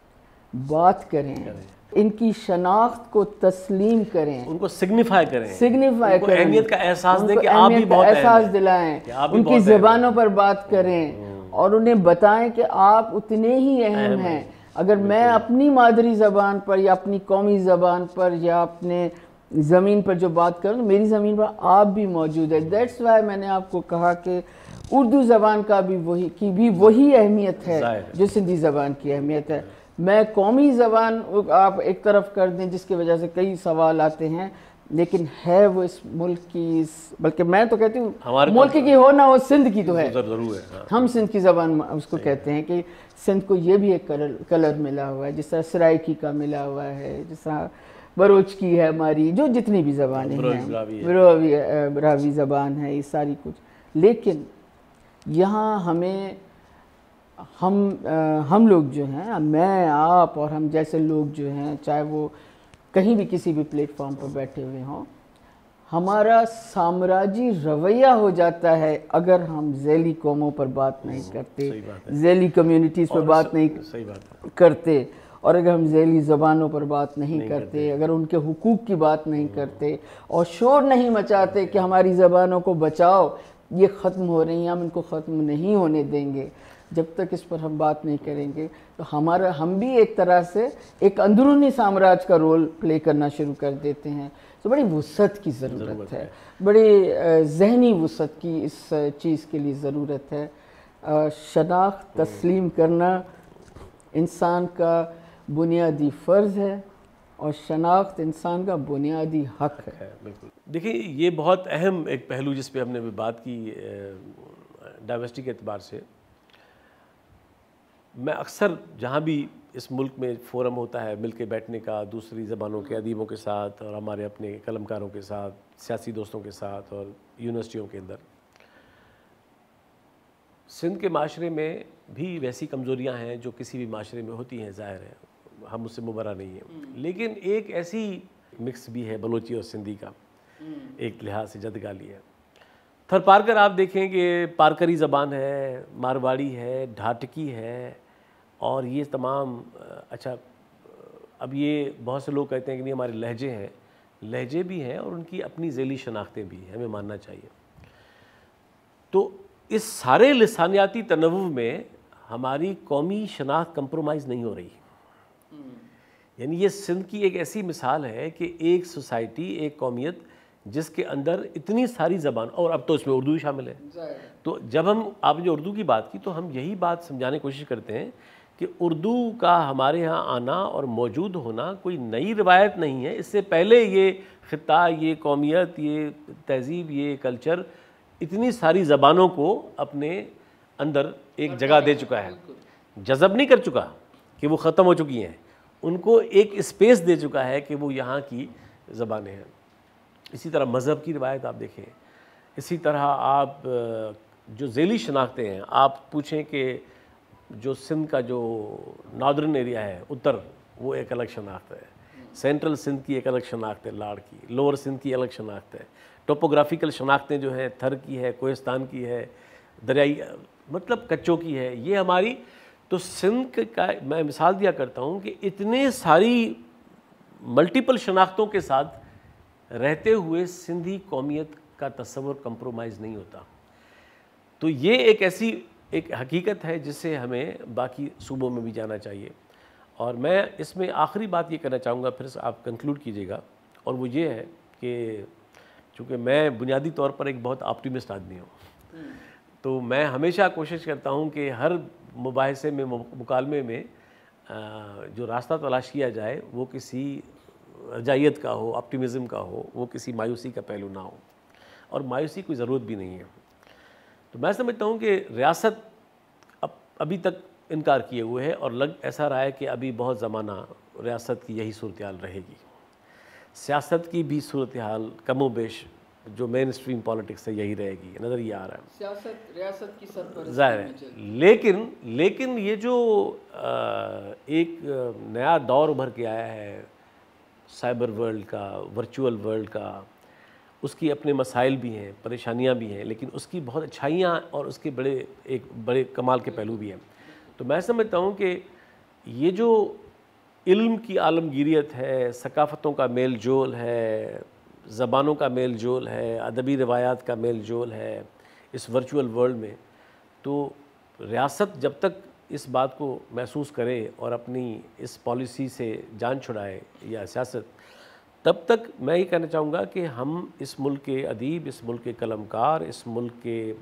بات کریں, ان کی شناخت کو تسلیم کریں, ان کو سگنیفائی کریں, سگنیفائی کریں, اہمیت کا احساس دیں کہ آپ بھی بہت احساس دلائیں, ان کی زبانوں پر بات کریں اور انہیں بتائیں کہ آپ اتنے ہی اہم ہیں. اگر میں اپنی مادری زبان پر یا اپنی قومی زبان پر یا اپنے زمین پر جو بات کروں, میری زمین پر آپ بھی موجود ہے. دیٹس وائی میں نے آپ کو کہا کہ اردو زبان کا بھی وہی کی بھی وہی اہمیت ہے جو سندھی زبان کی اہمیت ہے. میں قومی زبان آپ ایک طرف کر دیں جس کی وجہ سے کئی سوال آتے ہیں, لیکن ہے وہ اس ملک کی, بلکہ میں تو کہتی ہوں ملک کی ہو نہ ہو, سندھ کی تو ہے. ہم سندھ کی زبان اس کو کہتے ہیں کہ سندھ کو یہ بھی ایک کلر ملا ہوا ہے, جس طرح سرائکی کا ملا ہوا ہے, جس طرح بروچ کی ہے ہماری, جو جتنی بھی زبانیں ہیں, راوی زبان ہے, یہ ساری کچھ. لیکن یہاں ہمیں ہم ہم لوگ جو ہیں, میں آپ اور ہم جیسے لوگ جو ہیں, چاہے وہ کہیں بھی کسی بھی پلیٹ فارم پر بیٹھے ہوئے ہوں, ہمارا سامراجی رویہ ہو جاتا ہے اگر ہم ذیلی قوموں پر بات نہیں کرتے, ذیلی کمیونٹیز پر بات نہیں کرتے, اور اگر ہم ذیلی زبانوں پر بات نہیں کرتے, اگر ان کے حقوق کی بات نہیں کرتے اور شور نہیں مچاتے کہ ہماری زبانوں کو بچاؤ, یہ ختم ہو رہی ہیں, ہم ان کو ختم نہیں ہونے دیں گے. جب تک اس پر ہم بات نہیں کریں گے تو ہمارا ہم بھی ایک طرح سے ایک اندرونی سامراج کا رول پلے کرنا شروع کر دیتے ہیں. تو بڑی وسعت کی ضرورت ہے, بڑی ذہنی وسعت کی اس چیز کے لیے ضرورت ہے. شناخت تسلیم کرنا انسان کا بنیادی فرض ہے اور شناخت انسان کا بنیادی حق ہے. بالکل. دیکھیں یہ بہت اہم ایک پہلو جس پہ ہم نے بات کی ڈائیورسٹی کے اعتبار سے. میں اکثر جہاں بھی اس ملک میں فورم ہوتا ہے مل کے بیٹھنے کا, دوسری زبانوں کے ادیبوں کے ساتھ اور ہمارے اپنے قلمکاروں کے ساتھ, سیاسی دوستوں کے ساتھ اور یونیورسٹیوں کے اندر, سندھ کے معاشرے میں بھی ویسی کمزوریاں ہیں جو کسی بھی معاشرے میں ہوتی ہیں, ظاہر ہے, ہم اس سے مبرہ نہیں ہیں. لیکن ایک ایسی مکس بھی ہے بلوچی اور سندھی کا, ایک لحاظ سے جدگالی ہے. تھر پارکر آپ دیکھیں کہ پارکری زبان ہے, مارواڑی ہے, ڈھاٹکی ہے, اور یہ تمام. اچھا اب یہ بہت سے لوگ کہتے ہیں کہ نہیں ہمارے لہجے ہیں, لہجے بھی ہیں اور ان کی اپنی ذیلی شناختیں بھی ہیں, ہمیں ماننا چاہیے. تو اس سارے لسانیاتی تنوع میں ہماری قومی شناخت کمپرومائز نہیں ہو رہی. یعنی یہ سندھ کی ایک ایسی مثال ہے کہ ایک سوسائٹی, ایک قومیت جس کے اندر اتنی ساری زبان, اور اب تو اس میں اردو شامل ہے. تو جب ہم آپ نے اردو کی بات کی تو ہم یہی بات سمجھانے کی کوشش کرتے ہیں کہ اردو کا ہمارے ہاں آنا اور موجود ہونا کوئی نئی روایت نہیں ہے. اس سے پہلے یہ خطہ, یہ قومیت, یہ تہذیب, یہ کلچر اتنی ساری زبانوں کو اپنے اندر ایک جگہ دے چکا ہے. جذب نہیں کر چکا کہ وہ ختم ہو چکی ہیں, ان کو ایک اسپیس دے چکا ہے کہ وہ یہاں کی زبانیں ہیں. اسی طرح مذہب کی روایت آپ دیکھیں, اسی طرح آپ جو ذیلی شناختیں ہیں, آپ پوچھیں کہ جو سندھ کا جو ناردرن ایریا ہے, اتر, وہ ایک الگ شناخت ہے. سینٹرل سندھ کی ایک الگ شناخت ہے, لاڑ کی. لوور سندھ کی الگ شناخت ہے. ٹوپوگرافیکل شناختیں جو ہیں, تھر کی ہے, کوہستان کی ہے, دریائی مطلب کچوں کی ہے, یہ ہماری. تو سندھ کا میں مثال دیا کرتا ہوں کہ اتنے ساری ملٹیپل شناختوں کے ساتھ رہتے ہوئے سندھی قومیت کا تصور کمپرومائز نہیں ہوتا. تو یہ ایک ایسی ایک حقیقت ہے جس سے ہمیں باقی صوبوں میں بھی جانا چاہیے. اور میں اس میں آخری بات یہ کہنا چاہوں گا, پھر آپ کنکلوڈ کیجیے گا, اور وہ یہ ہے کہ چونکہ میں بنیادی طور پر ایک بہت آپٹیمسٹ آدمی ہوں، تو میں ہمیشہ کوشش کرتا ہوں کہ ہر مباحثے میں مکالمے میں جو راستہ تلاش کیا جائے وہ کسی رجائیت کا ہو، آپٹیمزم کا ہو، وہ کسی مایوسی کا پہلو نہ ہو، اور مایوسی کوئی ضرورت بھی نہیں ہے۔ تو میں سمجھتا ہوں کہ ریاست اب ابھی تک انکار کیے ہوئے ہے، اور لگ ایسا رہا ہے کہ ابھی بہت زمانہ ریاست کی یہی صورتحال رہے گی۔ سیاست کی بھی صورتحال کم و بیش جو مین اسٹریم پالیٹکس ہے یہی رہے گی، نظر یہ آ رہا ہے۔ سیاست ریاست کی سرپرستی ظاہر ہے، لیکن لیکن یہ جو ایک نیا دور ابھر کے آیا ہے سائبر ورلڈ کا، ورچوئل ورلڈ کا، اس کی اپنے مسائل بھی ہیں، پریشانیاں بھی ہیں، لیکن اس کی بہت اچھائیاں اور اس کے بڑے ایک بڑے کمال کے پہلو بھی ہیں۔ تو میں سمجھتا ہوں کہ یہ جو علم کی عالمگیریت ہے، ثقافتوں کا میل جول ہے، زبانوں کا میل جول ہے، ادبی روایات کا میل جول ہے اس ورچوئل ورلڈ میں، تو ریاست جب تک اس بات کو محسوس کرے اور اپنی اس پالیسی سے جان چھڑائے یا سیاست، تب تک میں یہ کہنا چاہوں گا کہ ہم اس ملک کے ادیب، اس ملک کے قلمکار، اس ملک کے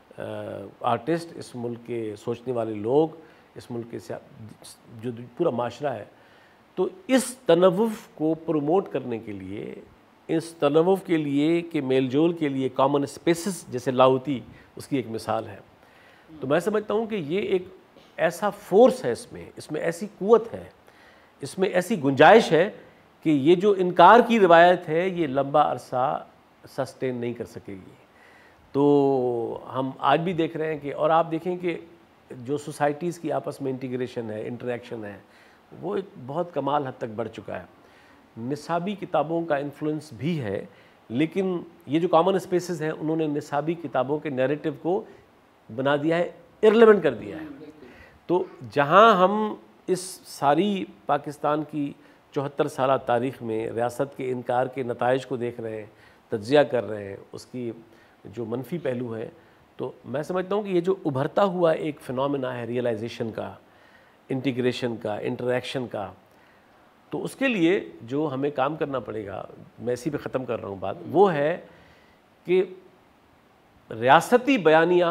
آرٹسٹ، اس ملک کے سوچنے والے لوگ، اس ملک کے جو پورا معاشرہ ہے، تو اس تنوع کو پروموٹ کرنے کے لیے، اس تنوع کے لیے کہ میل جول کے لیے کامن اسپیسز جیسے لاہوتی اس کی ایک مثال ہے۔ تو میں سمجھتا ہوں کہ یہ ایک ایسا فورس ہے، اس میں اس میں ایسی قوت ہے، اس میں ایسی گنجائش ہے کہ یہ جو انکار کی روایت ہے یہ لمبا عرصہ سسٹین نہیں کر سکے گی۔ تو ہم آج بھی دیکھ رہے ہیں کہ، اور آپ دیکھیں کہ جو سوسائٹیز کی آپس میں انٹیگریشن ہے، انٹریکشن ہے، وہ ایک بہت کمال حد تک بڑھ چکا ہے۔ نصابی کتابوں کا انفلوئنس بھی ہے، لیکن یہ جو کامن اسپیسز ہیں انہوں نے نصابی کتابوں کے نیریٹو کو بنا دیا ہے، ارریلیونٹ کر دیا ہے۔ تو جہاں ہم اس ساری پاکستان کی چوہتر سالہ تاریخ میں ریاست کے انکار کے نتائج کو دیکھ رہے ہیں، تجزیہ کر رہے ہیں، اس کی جو منفی پہلو ہے، تو میں سمجھتا ہوں کہ یہ جو ابھرتا ہوا ایک فنومینا ہے ریئلائزیشن کا، انٹیگریشن کا، انٹریکشن کا، تو اس کے لیے جو ہمیں کام کرنا پڑے گا، میں اسی پہ ختم کر رہا ہوں بات، وہ ہے کہ ریاستی بیانیہ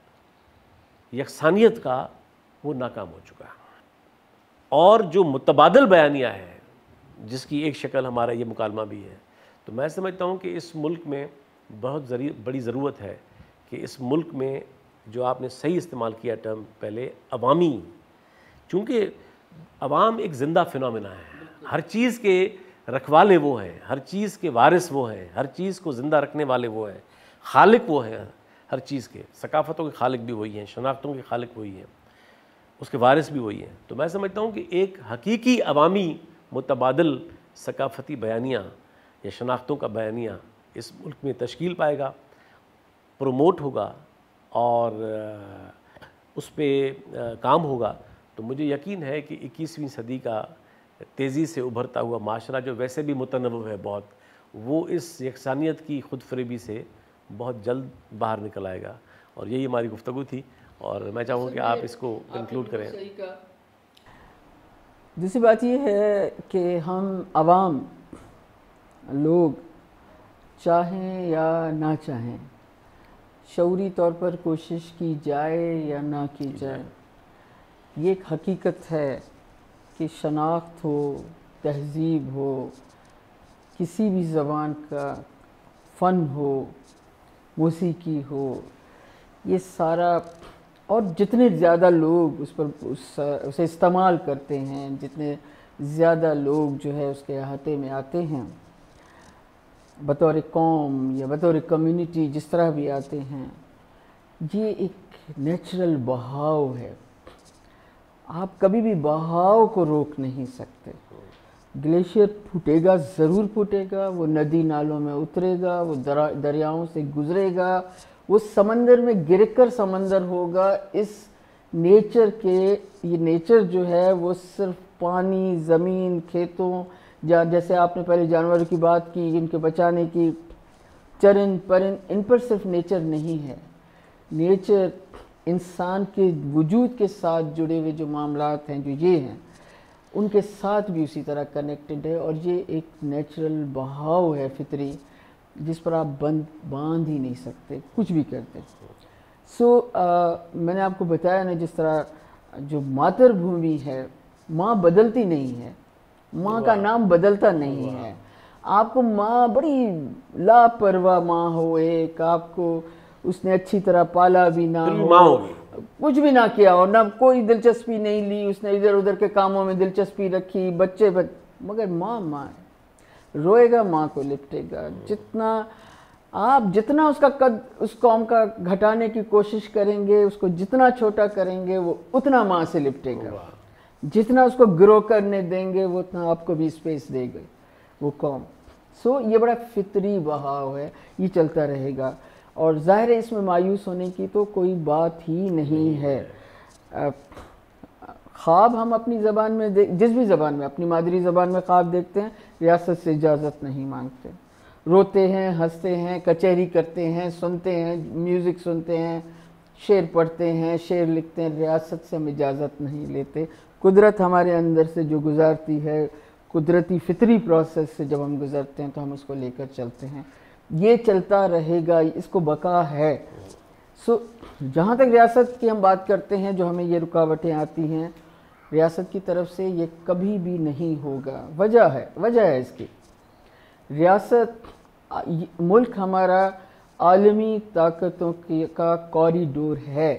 یکسانیت کا وہ ناکام ہو چکا ہے، اور جو متبادل بیانیہ ہے جس کی ایک شکل ہمارا یہ مکالمہ بھی ہے، تو میں سمجھتا ہوں کہ اس ملک میں بہت بڑی ضرورت ہے کہ اس ملک میں جو آپ نے صحیح استعمال کیا ٹرم پہلے، عوامی، چونکہ عوام ایک زندہ فنومینا ہے، ہر چیز کے رکھوالے وہ ہیں، ہر چیز کے وارث وہ ہیں، ہر چیز کو زندہ رکھنے والے وہ ہیں، خالق وہ ہیں ہر چیز کے، ثقافتوں کے خالق بھی وہی ہیں، شناختوں کے خالق وہی ہیں، اس کے وارث بھی وہی ہیں۔ تو میں سمجھتا ہوں کہ ایک حقیقی عوامی متبادل ثقافتی بیانیہ یا شناختوں کا بیانیہ اس ملک میں تشکیل پائے گا، پروموٹ ہوگا، اور اس پہ کام ہوگا، تو مجھے یقین ہے کہ اکیسویں صدی کا تیزی سے ابھرتا ہوا معاشرہ جو ویسے بھی متنوع ہے بہت، وہ اس یکسانیت کی خود فریبی سے بہت جلد باہر نکل آئے گا۔ اور یہی ہماری گفتگو تھی، اور میں چاہوں کہ آپ اس کو کنکلوڈ کریں۔ دوسری بات یہ ہے کہ ہم عوام لوگ چاہیں یا نہ چاہیں، شعوری طور پر کوشش کی جائے یا نہ کی جائے، یہ ایک حقیقت ہے کہ شناخت ہو، تہذیب ہو، کسی بھی زبان کا فن ہو، موسیقی ہو، یہ سارا، اور جتنے زیادہ لوگ اس پر اس اسے استعمال کرتے ہیں، جتنے زیادہ لوگ جو ہے اس کے احاطے میں آتے ہیں، بطور قوم یا بطور کمیونٹی جس طرح بھی آتے ہیں، یہ ایک نیچرل بہاؤ ہے۔ آپ کبھی بھی بہاؤ کو روک نہیں سکتے۔ گلیشیئر پھوٹے گا، ضرور پھوٹے گا، وہ ندی نالوں میں اترے گا، وہ دریاؤں سے گزرے گا، وہ سمندر میں گر کر سمندر ہوگا۔ اس نیچر کے، یہ نیچر جو ہے وہ صرف پانی، زمین، کھیتوں، جیسے آپ نے پہلے جانوروں کی بات کی، ان کے بچانے کی، چرند پرند، ان پر صرف نیچر نہیں ہے، نیچر انسان کے وجود کے ساتھ جڑے ہوئے جو معاملات ہیں، جو یہ ہیں، ان کے ساتھ بھی اسی طرح کنیکٹڈ ہے، اور یہ ایک نیچرل بہاؤ ہے فطری۔ جس پر آپ بند باندھ ہی نہیں سکتے، کچھ بھی کرتے. سو میں نے آپ کو بتایا نا، جس طرح جو ماتر بھومی ہے، ماں بدلتی نہیں ہے، ماں کا نام بدلتا نہیں ہے. آپ کو ماں بڑی لاپرواہ ماں ہو، ایک آپ کو اس نے اچھی طرح پالا بھی نہ ہو، کچھ بھی نہ کیا اور نہ کوئی دلچسپی نہیں لی، اس نے ادھر ادھر کے کاموں میں دلچسپی رکھی، بچے بچ... مگر ماں ماں ہے، روئے گا ماں کو لپٹے گا. جتنا آپ جتنا اس کا قد اس قوم کا گھٹانے کی کوشش کریں گے، اس کو جتنا چھوٹا کریں گے، وہ اتنا ماں سے لپٹے گا. جتنا اس کو گرو کرنے دیں گے، وہ اتنا آپ کو بھی اسپیس دے گا وہ قوم. سو یہ بڑا فطری بہاؤ ہے، یہ چلتا رہے گا. اور ظاہر ہے اس میں مایوس ہونے کی تو کوئی بات ہی نہیں ہے. خواب ہم اپنی زبان میں جس بھی زبان میں، اپنی مادری زبان میں خواب دیکھتے ہیں، ریاست سے اجازت نہیں مانگتے. روتے ہیں، ہنستے ہیں، کچہری کرتے ہیں، سنتے ہیں، میوزک سنتے ہیں، شعر پڑھتے ہیں، شعر لکھتے ہیں، ریاست سے ہم اجازت نہیں لیتے. قدرت ہمارے اندر سے جو گزارتی ہے، قدرتی فطری پروسیس سے جب ہم گزرتے ہیں تو ہم اس کو لے کر چلتے ہیں. یہ چلتا رہے گا، اس کو بقا ہے. سو جہاں تک ریاست کی ہم بات کرتے ہیں، جو ہمیں یہ رکاوٹیں آتی ہیں ریاست کی طرف سے، یہ کبھی بھی نہیں ہوگا. وجہ ہے وجہ ہے اس کی. ریاست ملک ہمارا عالمی طاقتوں کا کوریڈور ہے،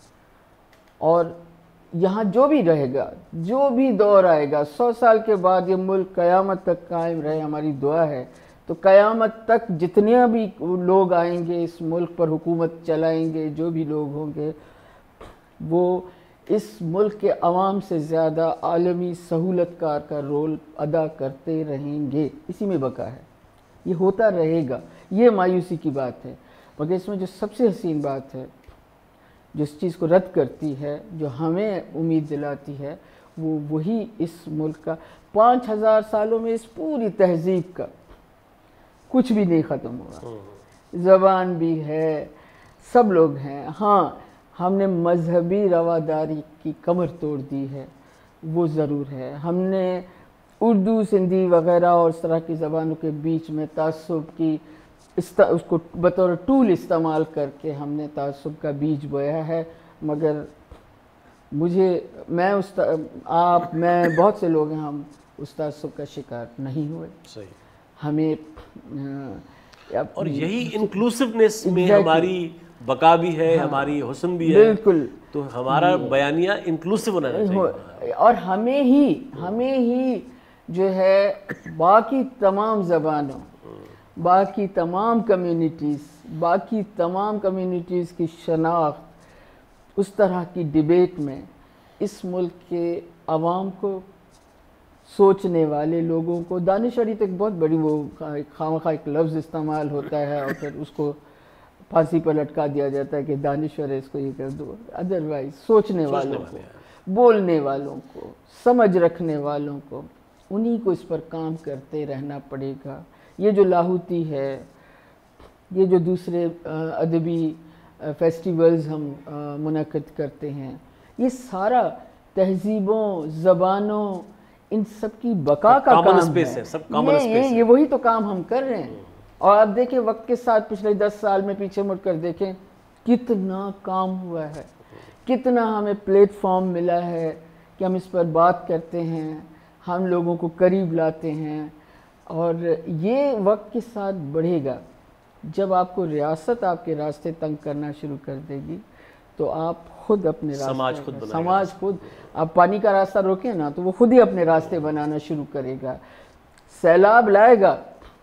اور یہاں جو بھی رہے گا، جو بھی دور آئے گا، سو سال کے بعد یہ ملک قیامت تک قائم رہے، ہماری دعا ہے. تو قیامت تک جتنے بھی لوگ آئیں گے اس ملک پر حکومت چلائیں گے، جو بھی لوگ ہوں گے، وہ اس ملک کے عوام سے زیادہ عالمی سہولت کار کا رول ادا کرتے رہیں گے. اسی میں بقا ہے، یہ ہوتا رہے گا. یہ مایوسی کی بات ہے. مگر اس میں جو سب سے حسین بات ہے، جو اس چیز کو رد کرتی ہے، جو ہمیں امید دلاتی ہے، وہ وہی اس ملک کا پانچ ہزار سالوں میں اس پوری تہذیب کا کچھ بھی نہیں ختم ہوا. زبان بھی ہے، سب لوگ ہیں. ہاں ہم نے مذہبی رواداری کی کمر توڑ دی ہے، وہ ضرور ہے. ہم نے اردو، سندھی وغیرہ اور اس طرح کی زبانوں کے بیچ میں تعصب کی اس کو بطور ٹول استعمال کر کے ہم نے تعصب کا بیج بویا ہے. مگر مجھے میں اس آپ میں بہت سے لوگ ہیں، ہم اس تعصب کا شکار نہیں ہوئے. صحیح. ہمیں اور یہی انکلوسیونیس میں ہماری بقا بھی ہے، ہماری حسن بھی ہے. بالکل. تو ہمارا بیانیہ انکلوسیو ہونا چاہیے، اور ہمیں ہی ہمیں ہی جو ہے باقی تمام زبانوں، باقی تمام کمیونٹیز باقی تمام کمیونٹیز کی شناخت اس طرح کی ڈیبیٹ میں اس ملک کے عوام کو، سوچنے والے لوگوں کو، دانشوری تو ایک بہت بڑی وہ خواہ ایک لفظ استعمال ہوتا ہے اور پھر اس کو پھانسی پر لٹکا دیا جاتا ہے کہ دانشور ہے، اس کو یہ کر دو. ادروائز سوچنے والوں کو، بولنے والوں کو، سمجھ رکھنے والوں کو، انہی کو اس پر کام کرتے رہنا پڑے گا. یہ جو لاہوتی ہے، یہ جو دوسرے ادبی فیسٹیولز ہم منعقد کرتے ہیں، یہ سارا تہذیبوں، زبانوں، ان سب کی بقا کا کام ہے. یہ یہ وہی تو کام ہم کر رہے ہیں. اور اب دیکھیں وقت کے ساتھ پچھلے دس سال میں پیچھے مڑ کر دیکھیں کتنا کام ہوا ہے، کتنا ہمیں پلیٹ فارم ملا ہے کہ ہم اس پر بات کرتے ہیں، ہم لوگوں کو قریب لاتے ہیں. اور یہ وقت کے ساتھ بڑھے گا. جب آپ کو ریاست آپ کے راستے تنگ کرنا شروع کر دے گی تو آپ خود اپنے راستے سماج خود سماج خود آپ پانی کا راستہ روکیں نا تو وہ خود ہی اپنے راستے بنانا شروع کرے گا. سیلاب لائے گا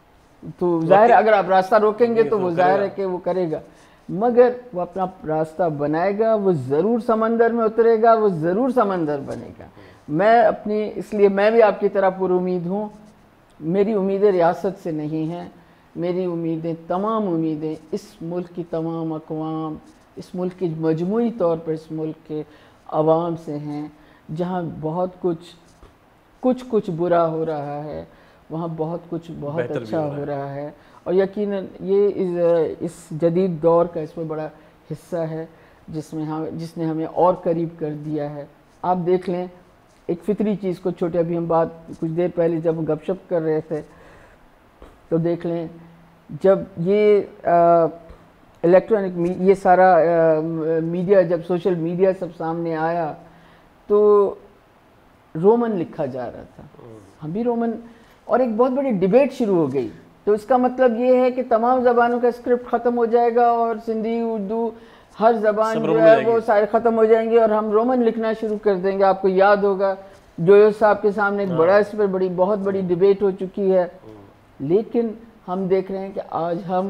تو ظاہر ہے اگر آپ راستہ روکیں گے تو وہ ظاہر ہے کہ وہ کرے گا، مگر وہ اپنا راستہ بنائے گا، وہ ضرور سمندر میں اترے گا، وہ ضرور سمندر بنے گا. میں اپنی اس لیے میں بھی آپ کی طرح پر امید ہوں. میری امیدیں ریاست سے نہیں ہیں، میری امیدیں تمام امیدیں اس ملک کی تمام اقوام، اس ملک کی مجموعی طور پر اس ملک کے عوام سے ہیں. جہاں بہت کچھ کچھ کچھ برا ہو رہا ہے، وہاں بہت کچھ بہت اچھا ہو رہا ہے. اور یقیناً یہ اس جدید دور کا اس میں بڑا حصہ ہے جس میں ہم جس نے ہمیں اور قریب کر دیا ہے. آپ دیکھ لیں ایک فطری چیز کو، چھوٹے ابھی ہم بات کچھ دیر پہلے جب گپ شپ کر رہے تھے تو دیکھ لیں جب یہ الیکٹرانک یہ سارا میڈیا جب سوشل میڈیا سب سامنے آیا تو رومن لکھا جا رہا تھا، ہم بھی رومن، اور ایک بہت بڑی ڈیبیٹ شروع ہو گئی. تو اس کا مطلب یہ ہے کہ تمام زبانوں کا اسکرپٹ ختم ہو جائے گا اور سندھی، اردو، ہر زبان جو ہے وہ سارے ختم ہو جائیں گے اور ہم رومن لکھنا شروع کر دیں گے. آپ کو یاد ہوگا جویو صاحب کے سامنے ایک بڑا اس پر بڑی بہت بڑی ڈیبیٹ ہو چکی ہے. لیکن ہم دیکھ رہے ہیں کہ آج ہم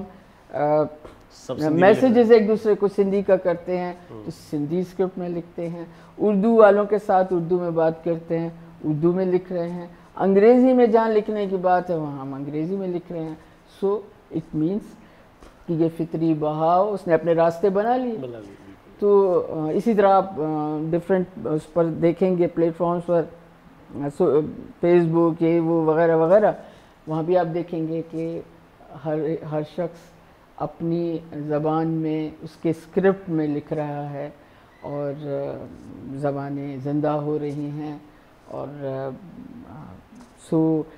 میسیجز ایک دوسرے کو سندھی کا کرتے ہیں تو سندھی اسکرپٹ میں لکھتے ہیں، اردو والوں کے ساتھ اردو میں بات کرتے ہیں، اردو میں لکھ رہے ہیں، انگریزی میں جہاں لکھنے کی بات ہے وہاں ہم انگریزی میں لکھ رہے ہیں. سو اٹ مینس کہ یہ فطری بہاؤ اس نے اپنے راستے بنا لیے. تو اسی طرح آپ ڈفرینٹ اس پر دیکھیں گے پلیٹ فارمز پر، فیس بک یہ وہ وغیرہ وغیرہ، وہاں بھی آپ دیکھیں گے کہ ہر ہر شخص اپنی زبان میں اس کے اسکرپٹ میں لکھ رہا ہے اور زبانیں زندہ ہو رہی ہیں. اور سو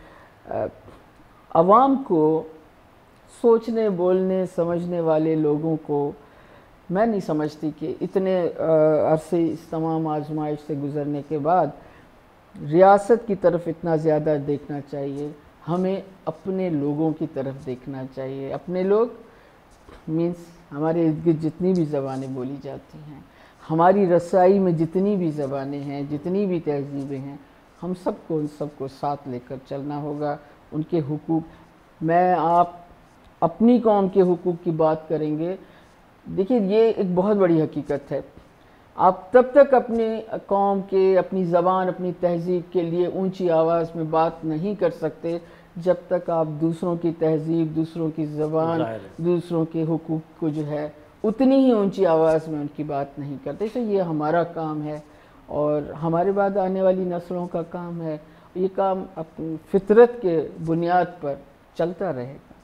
عوام کو، سوچنے بولنے سمجھنے والے لوگوں کو میں نہیں سمجھتی کہ اتنے عرصے اس تمام آزمائش سے گزرنے کے بعد ریاست کی طرف اتنا زیادہ دیکھنا چاہیے. ہمیں اپنے لوگوں کی طرف دیکھنا چاہیے. اپنے لوگ مینس ہمارے ارد گرد جتنی بھی زبانیں بولی جاتی ہیں، ہماری رسائی میں جتنی بھی زبانیں ہیں، جتنی بھی تہذیبیں ہیں، ہم سب کو ان سب کو ساتھ لے کر چلنا ہوگا. ان کے حقوق، میں آپ اپنی قوم کے حقوق کی بات کریں گے. دیکھیے یہ ایک بہت بڑی حقیقت ہے، آپ تب تک اپنے قوم کے، اپنی زبان، اپنی تہذیب کے لیے اونچی آواز میں بات نہیں کر سکتے جب تک آپ دوسروں کی تہذیب، دوسروں کی زبان، دوسروں کے حقوق کو جو ہے اتنی ہی اونچی آواز میں ان کی بات نہیں کرتے. تو یہ ہمارا کام ہے اور ہمارے بعد آنے والی نسلوں کا کام ہے. یہ کام اپنی فطرت کے بنیاد پر چلتا رہے گا.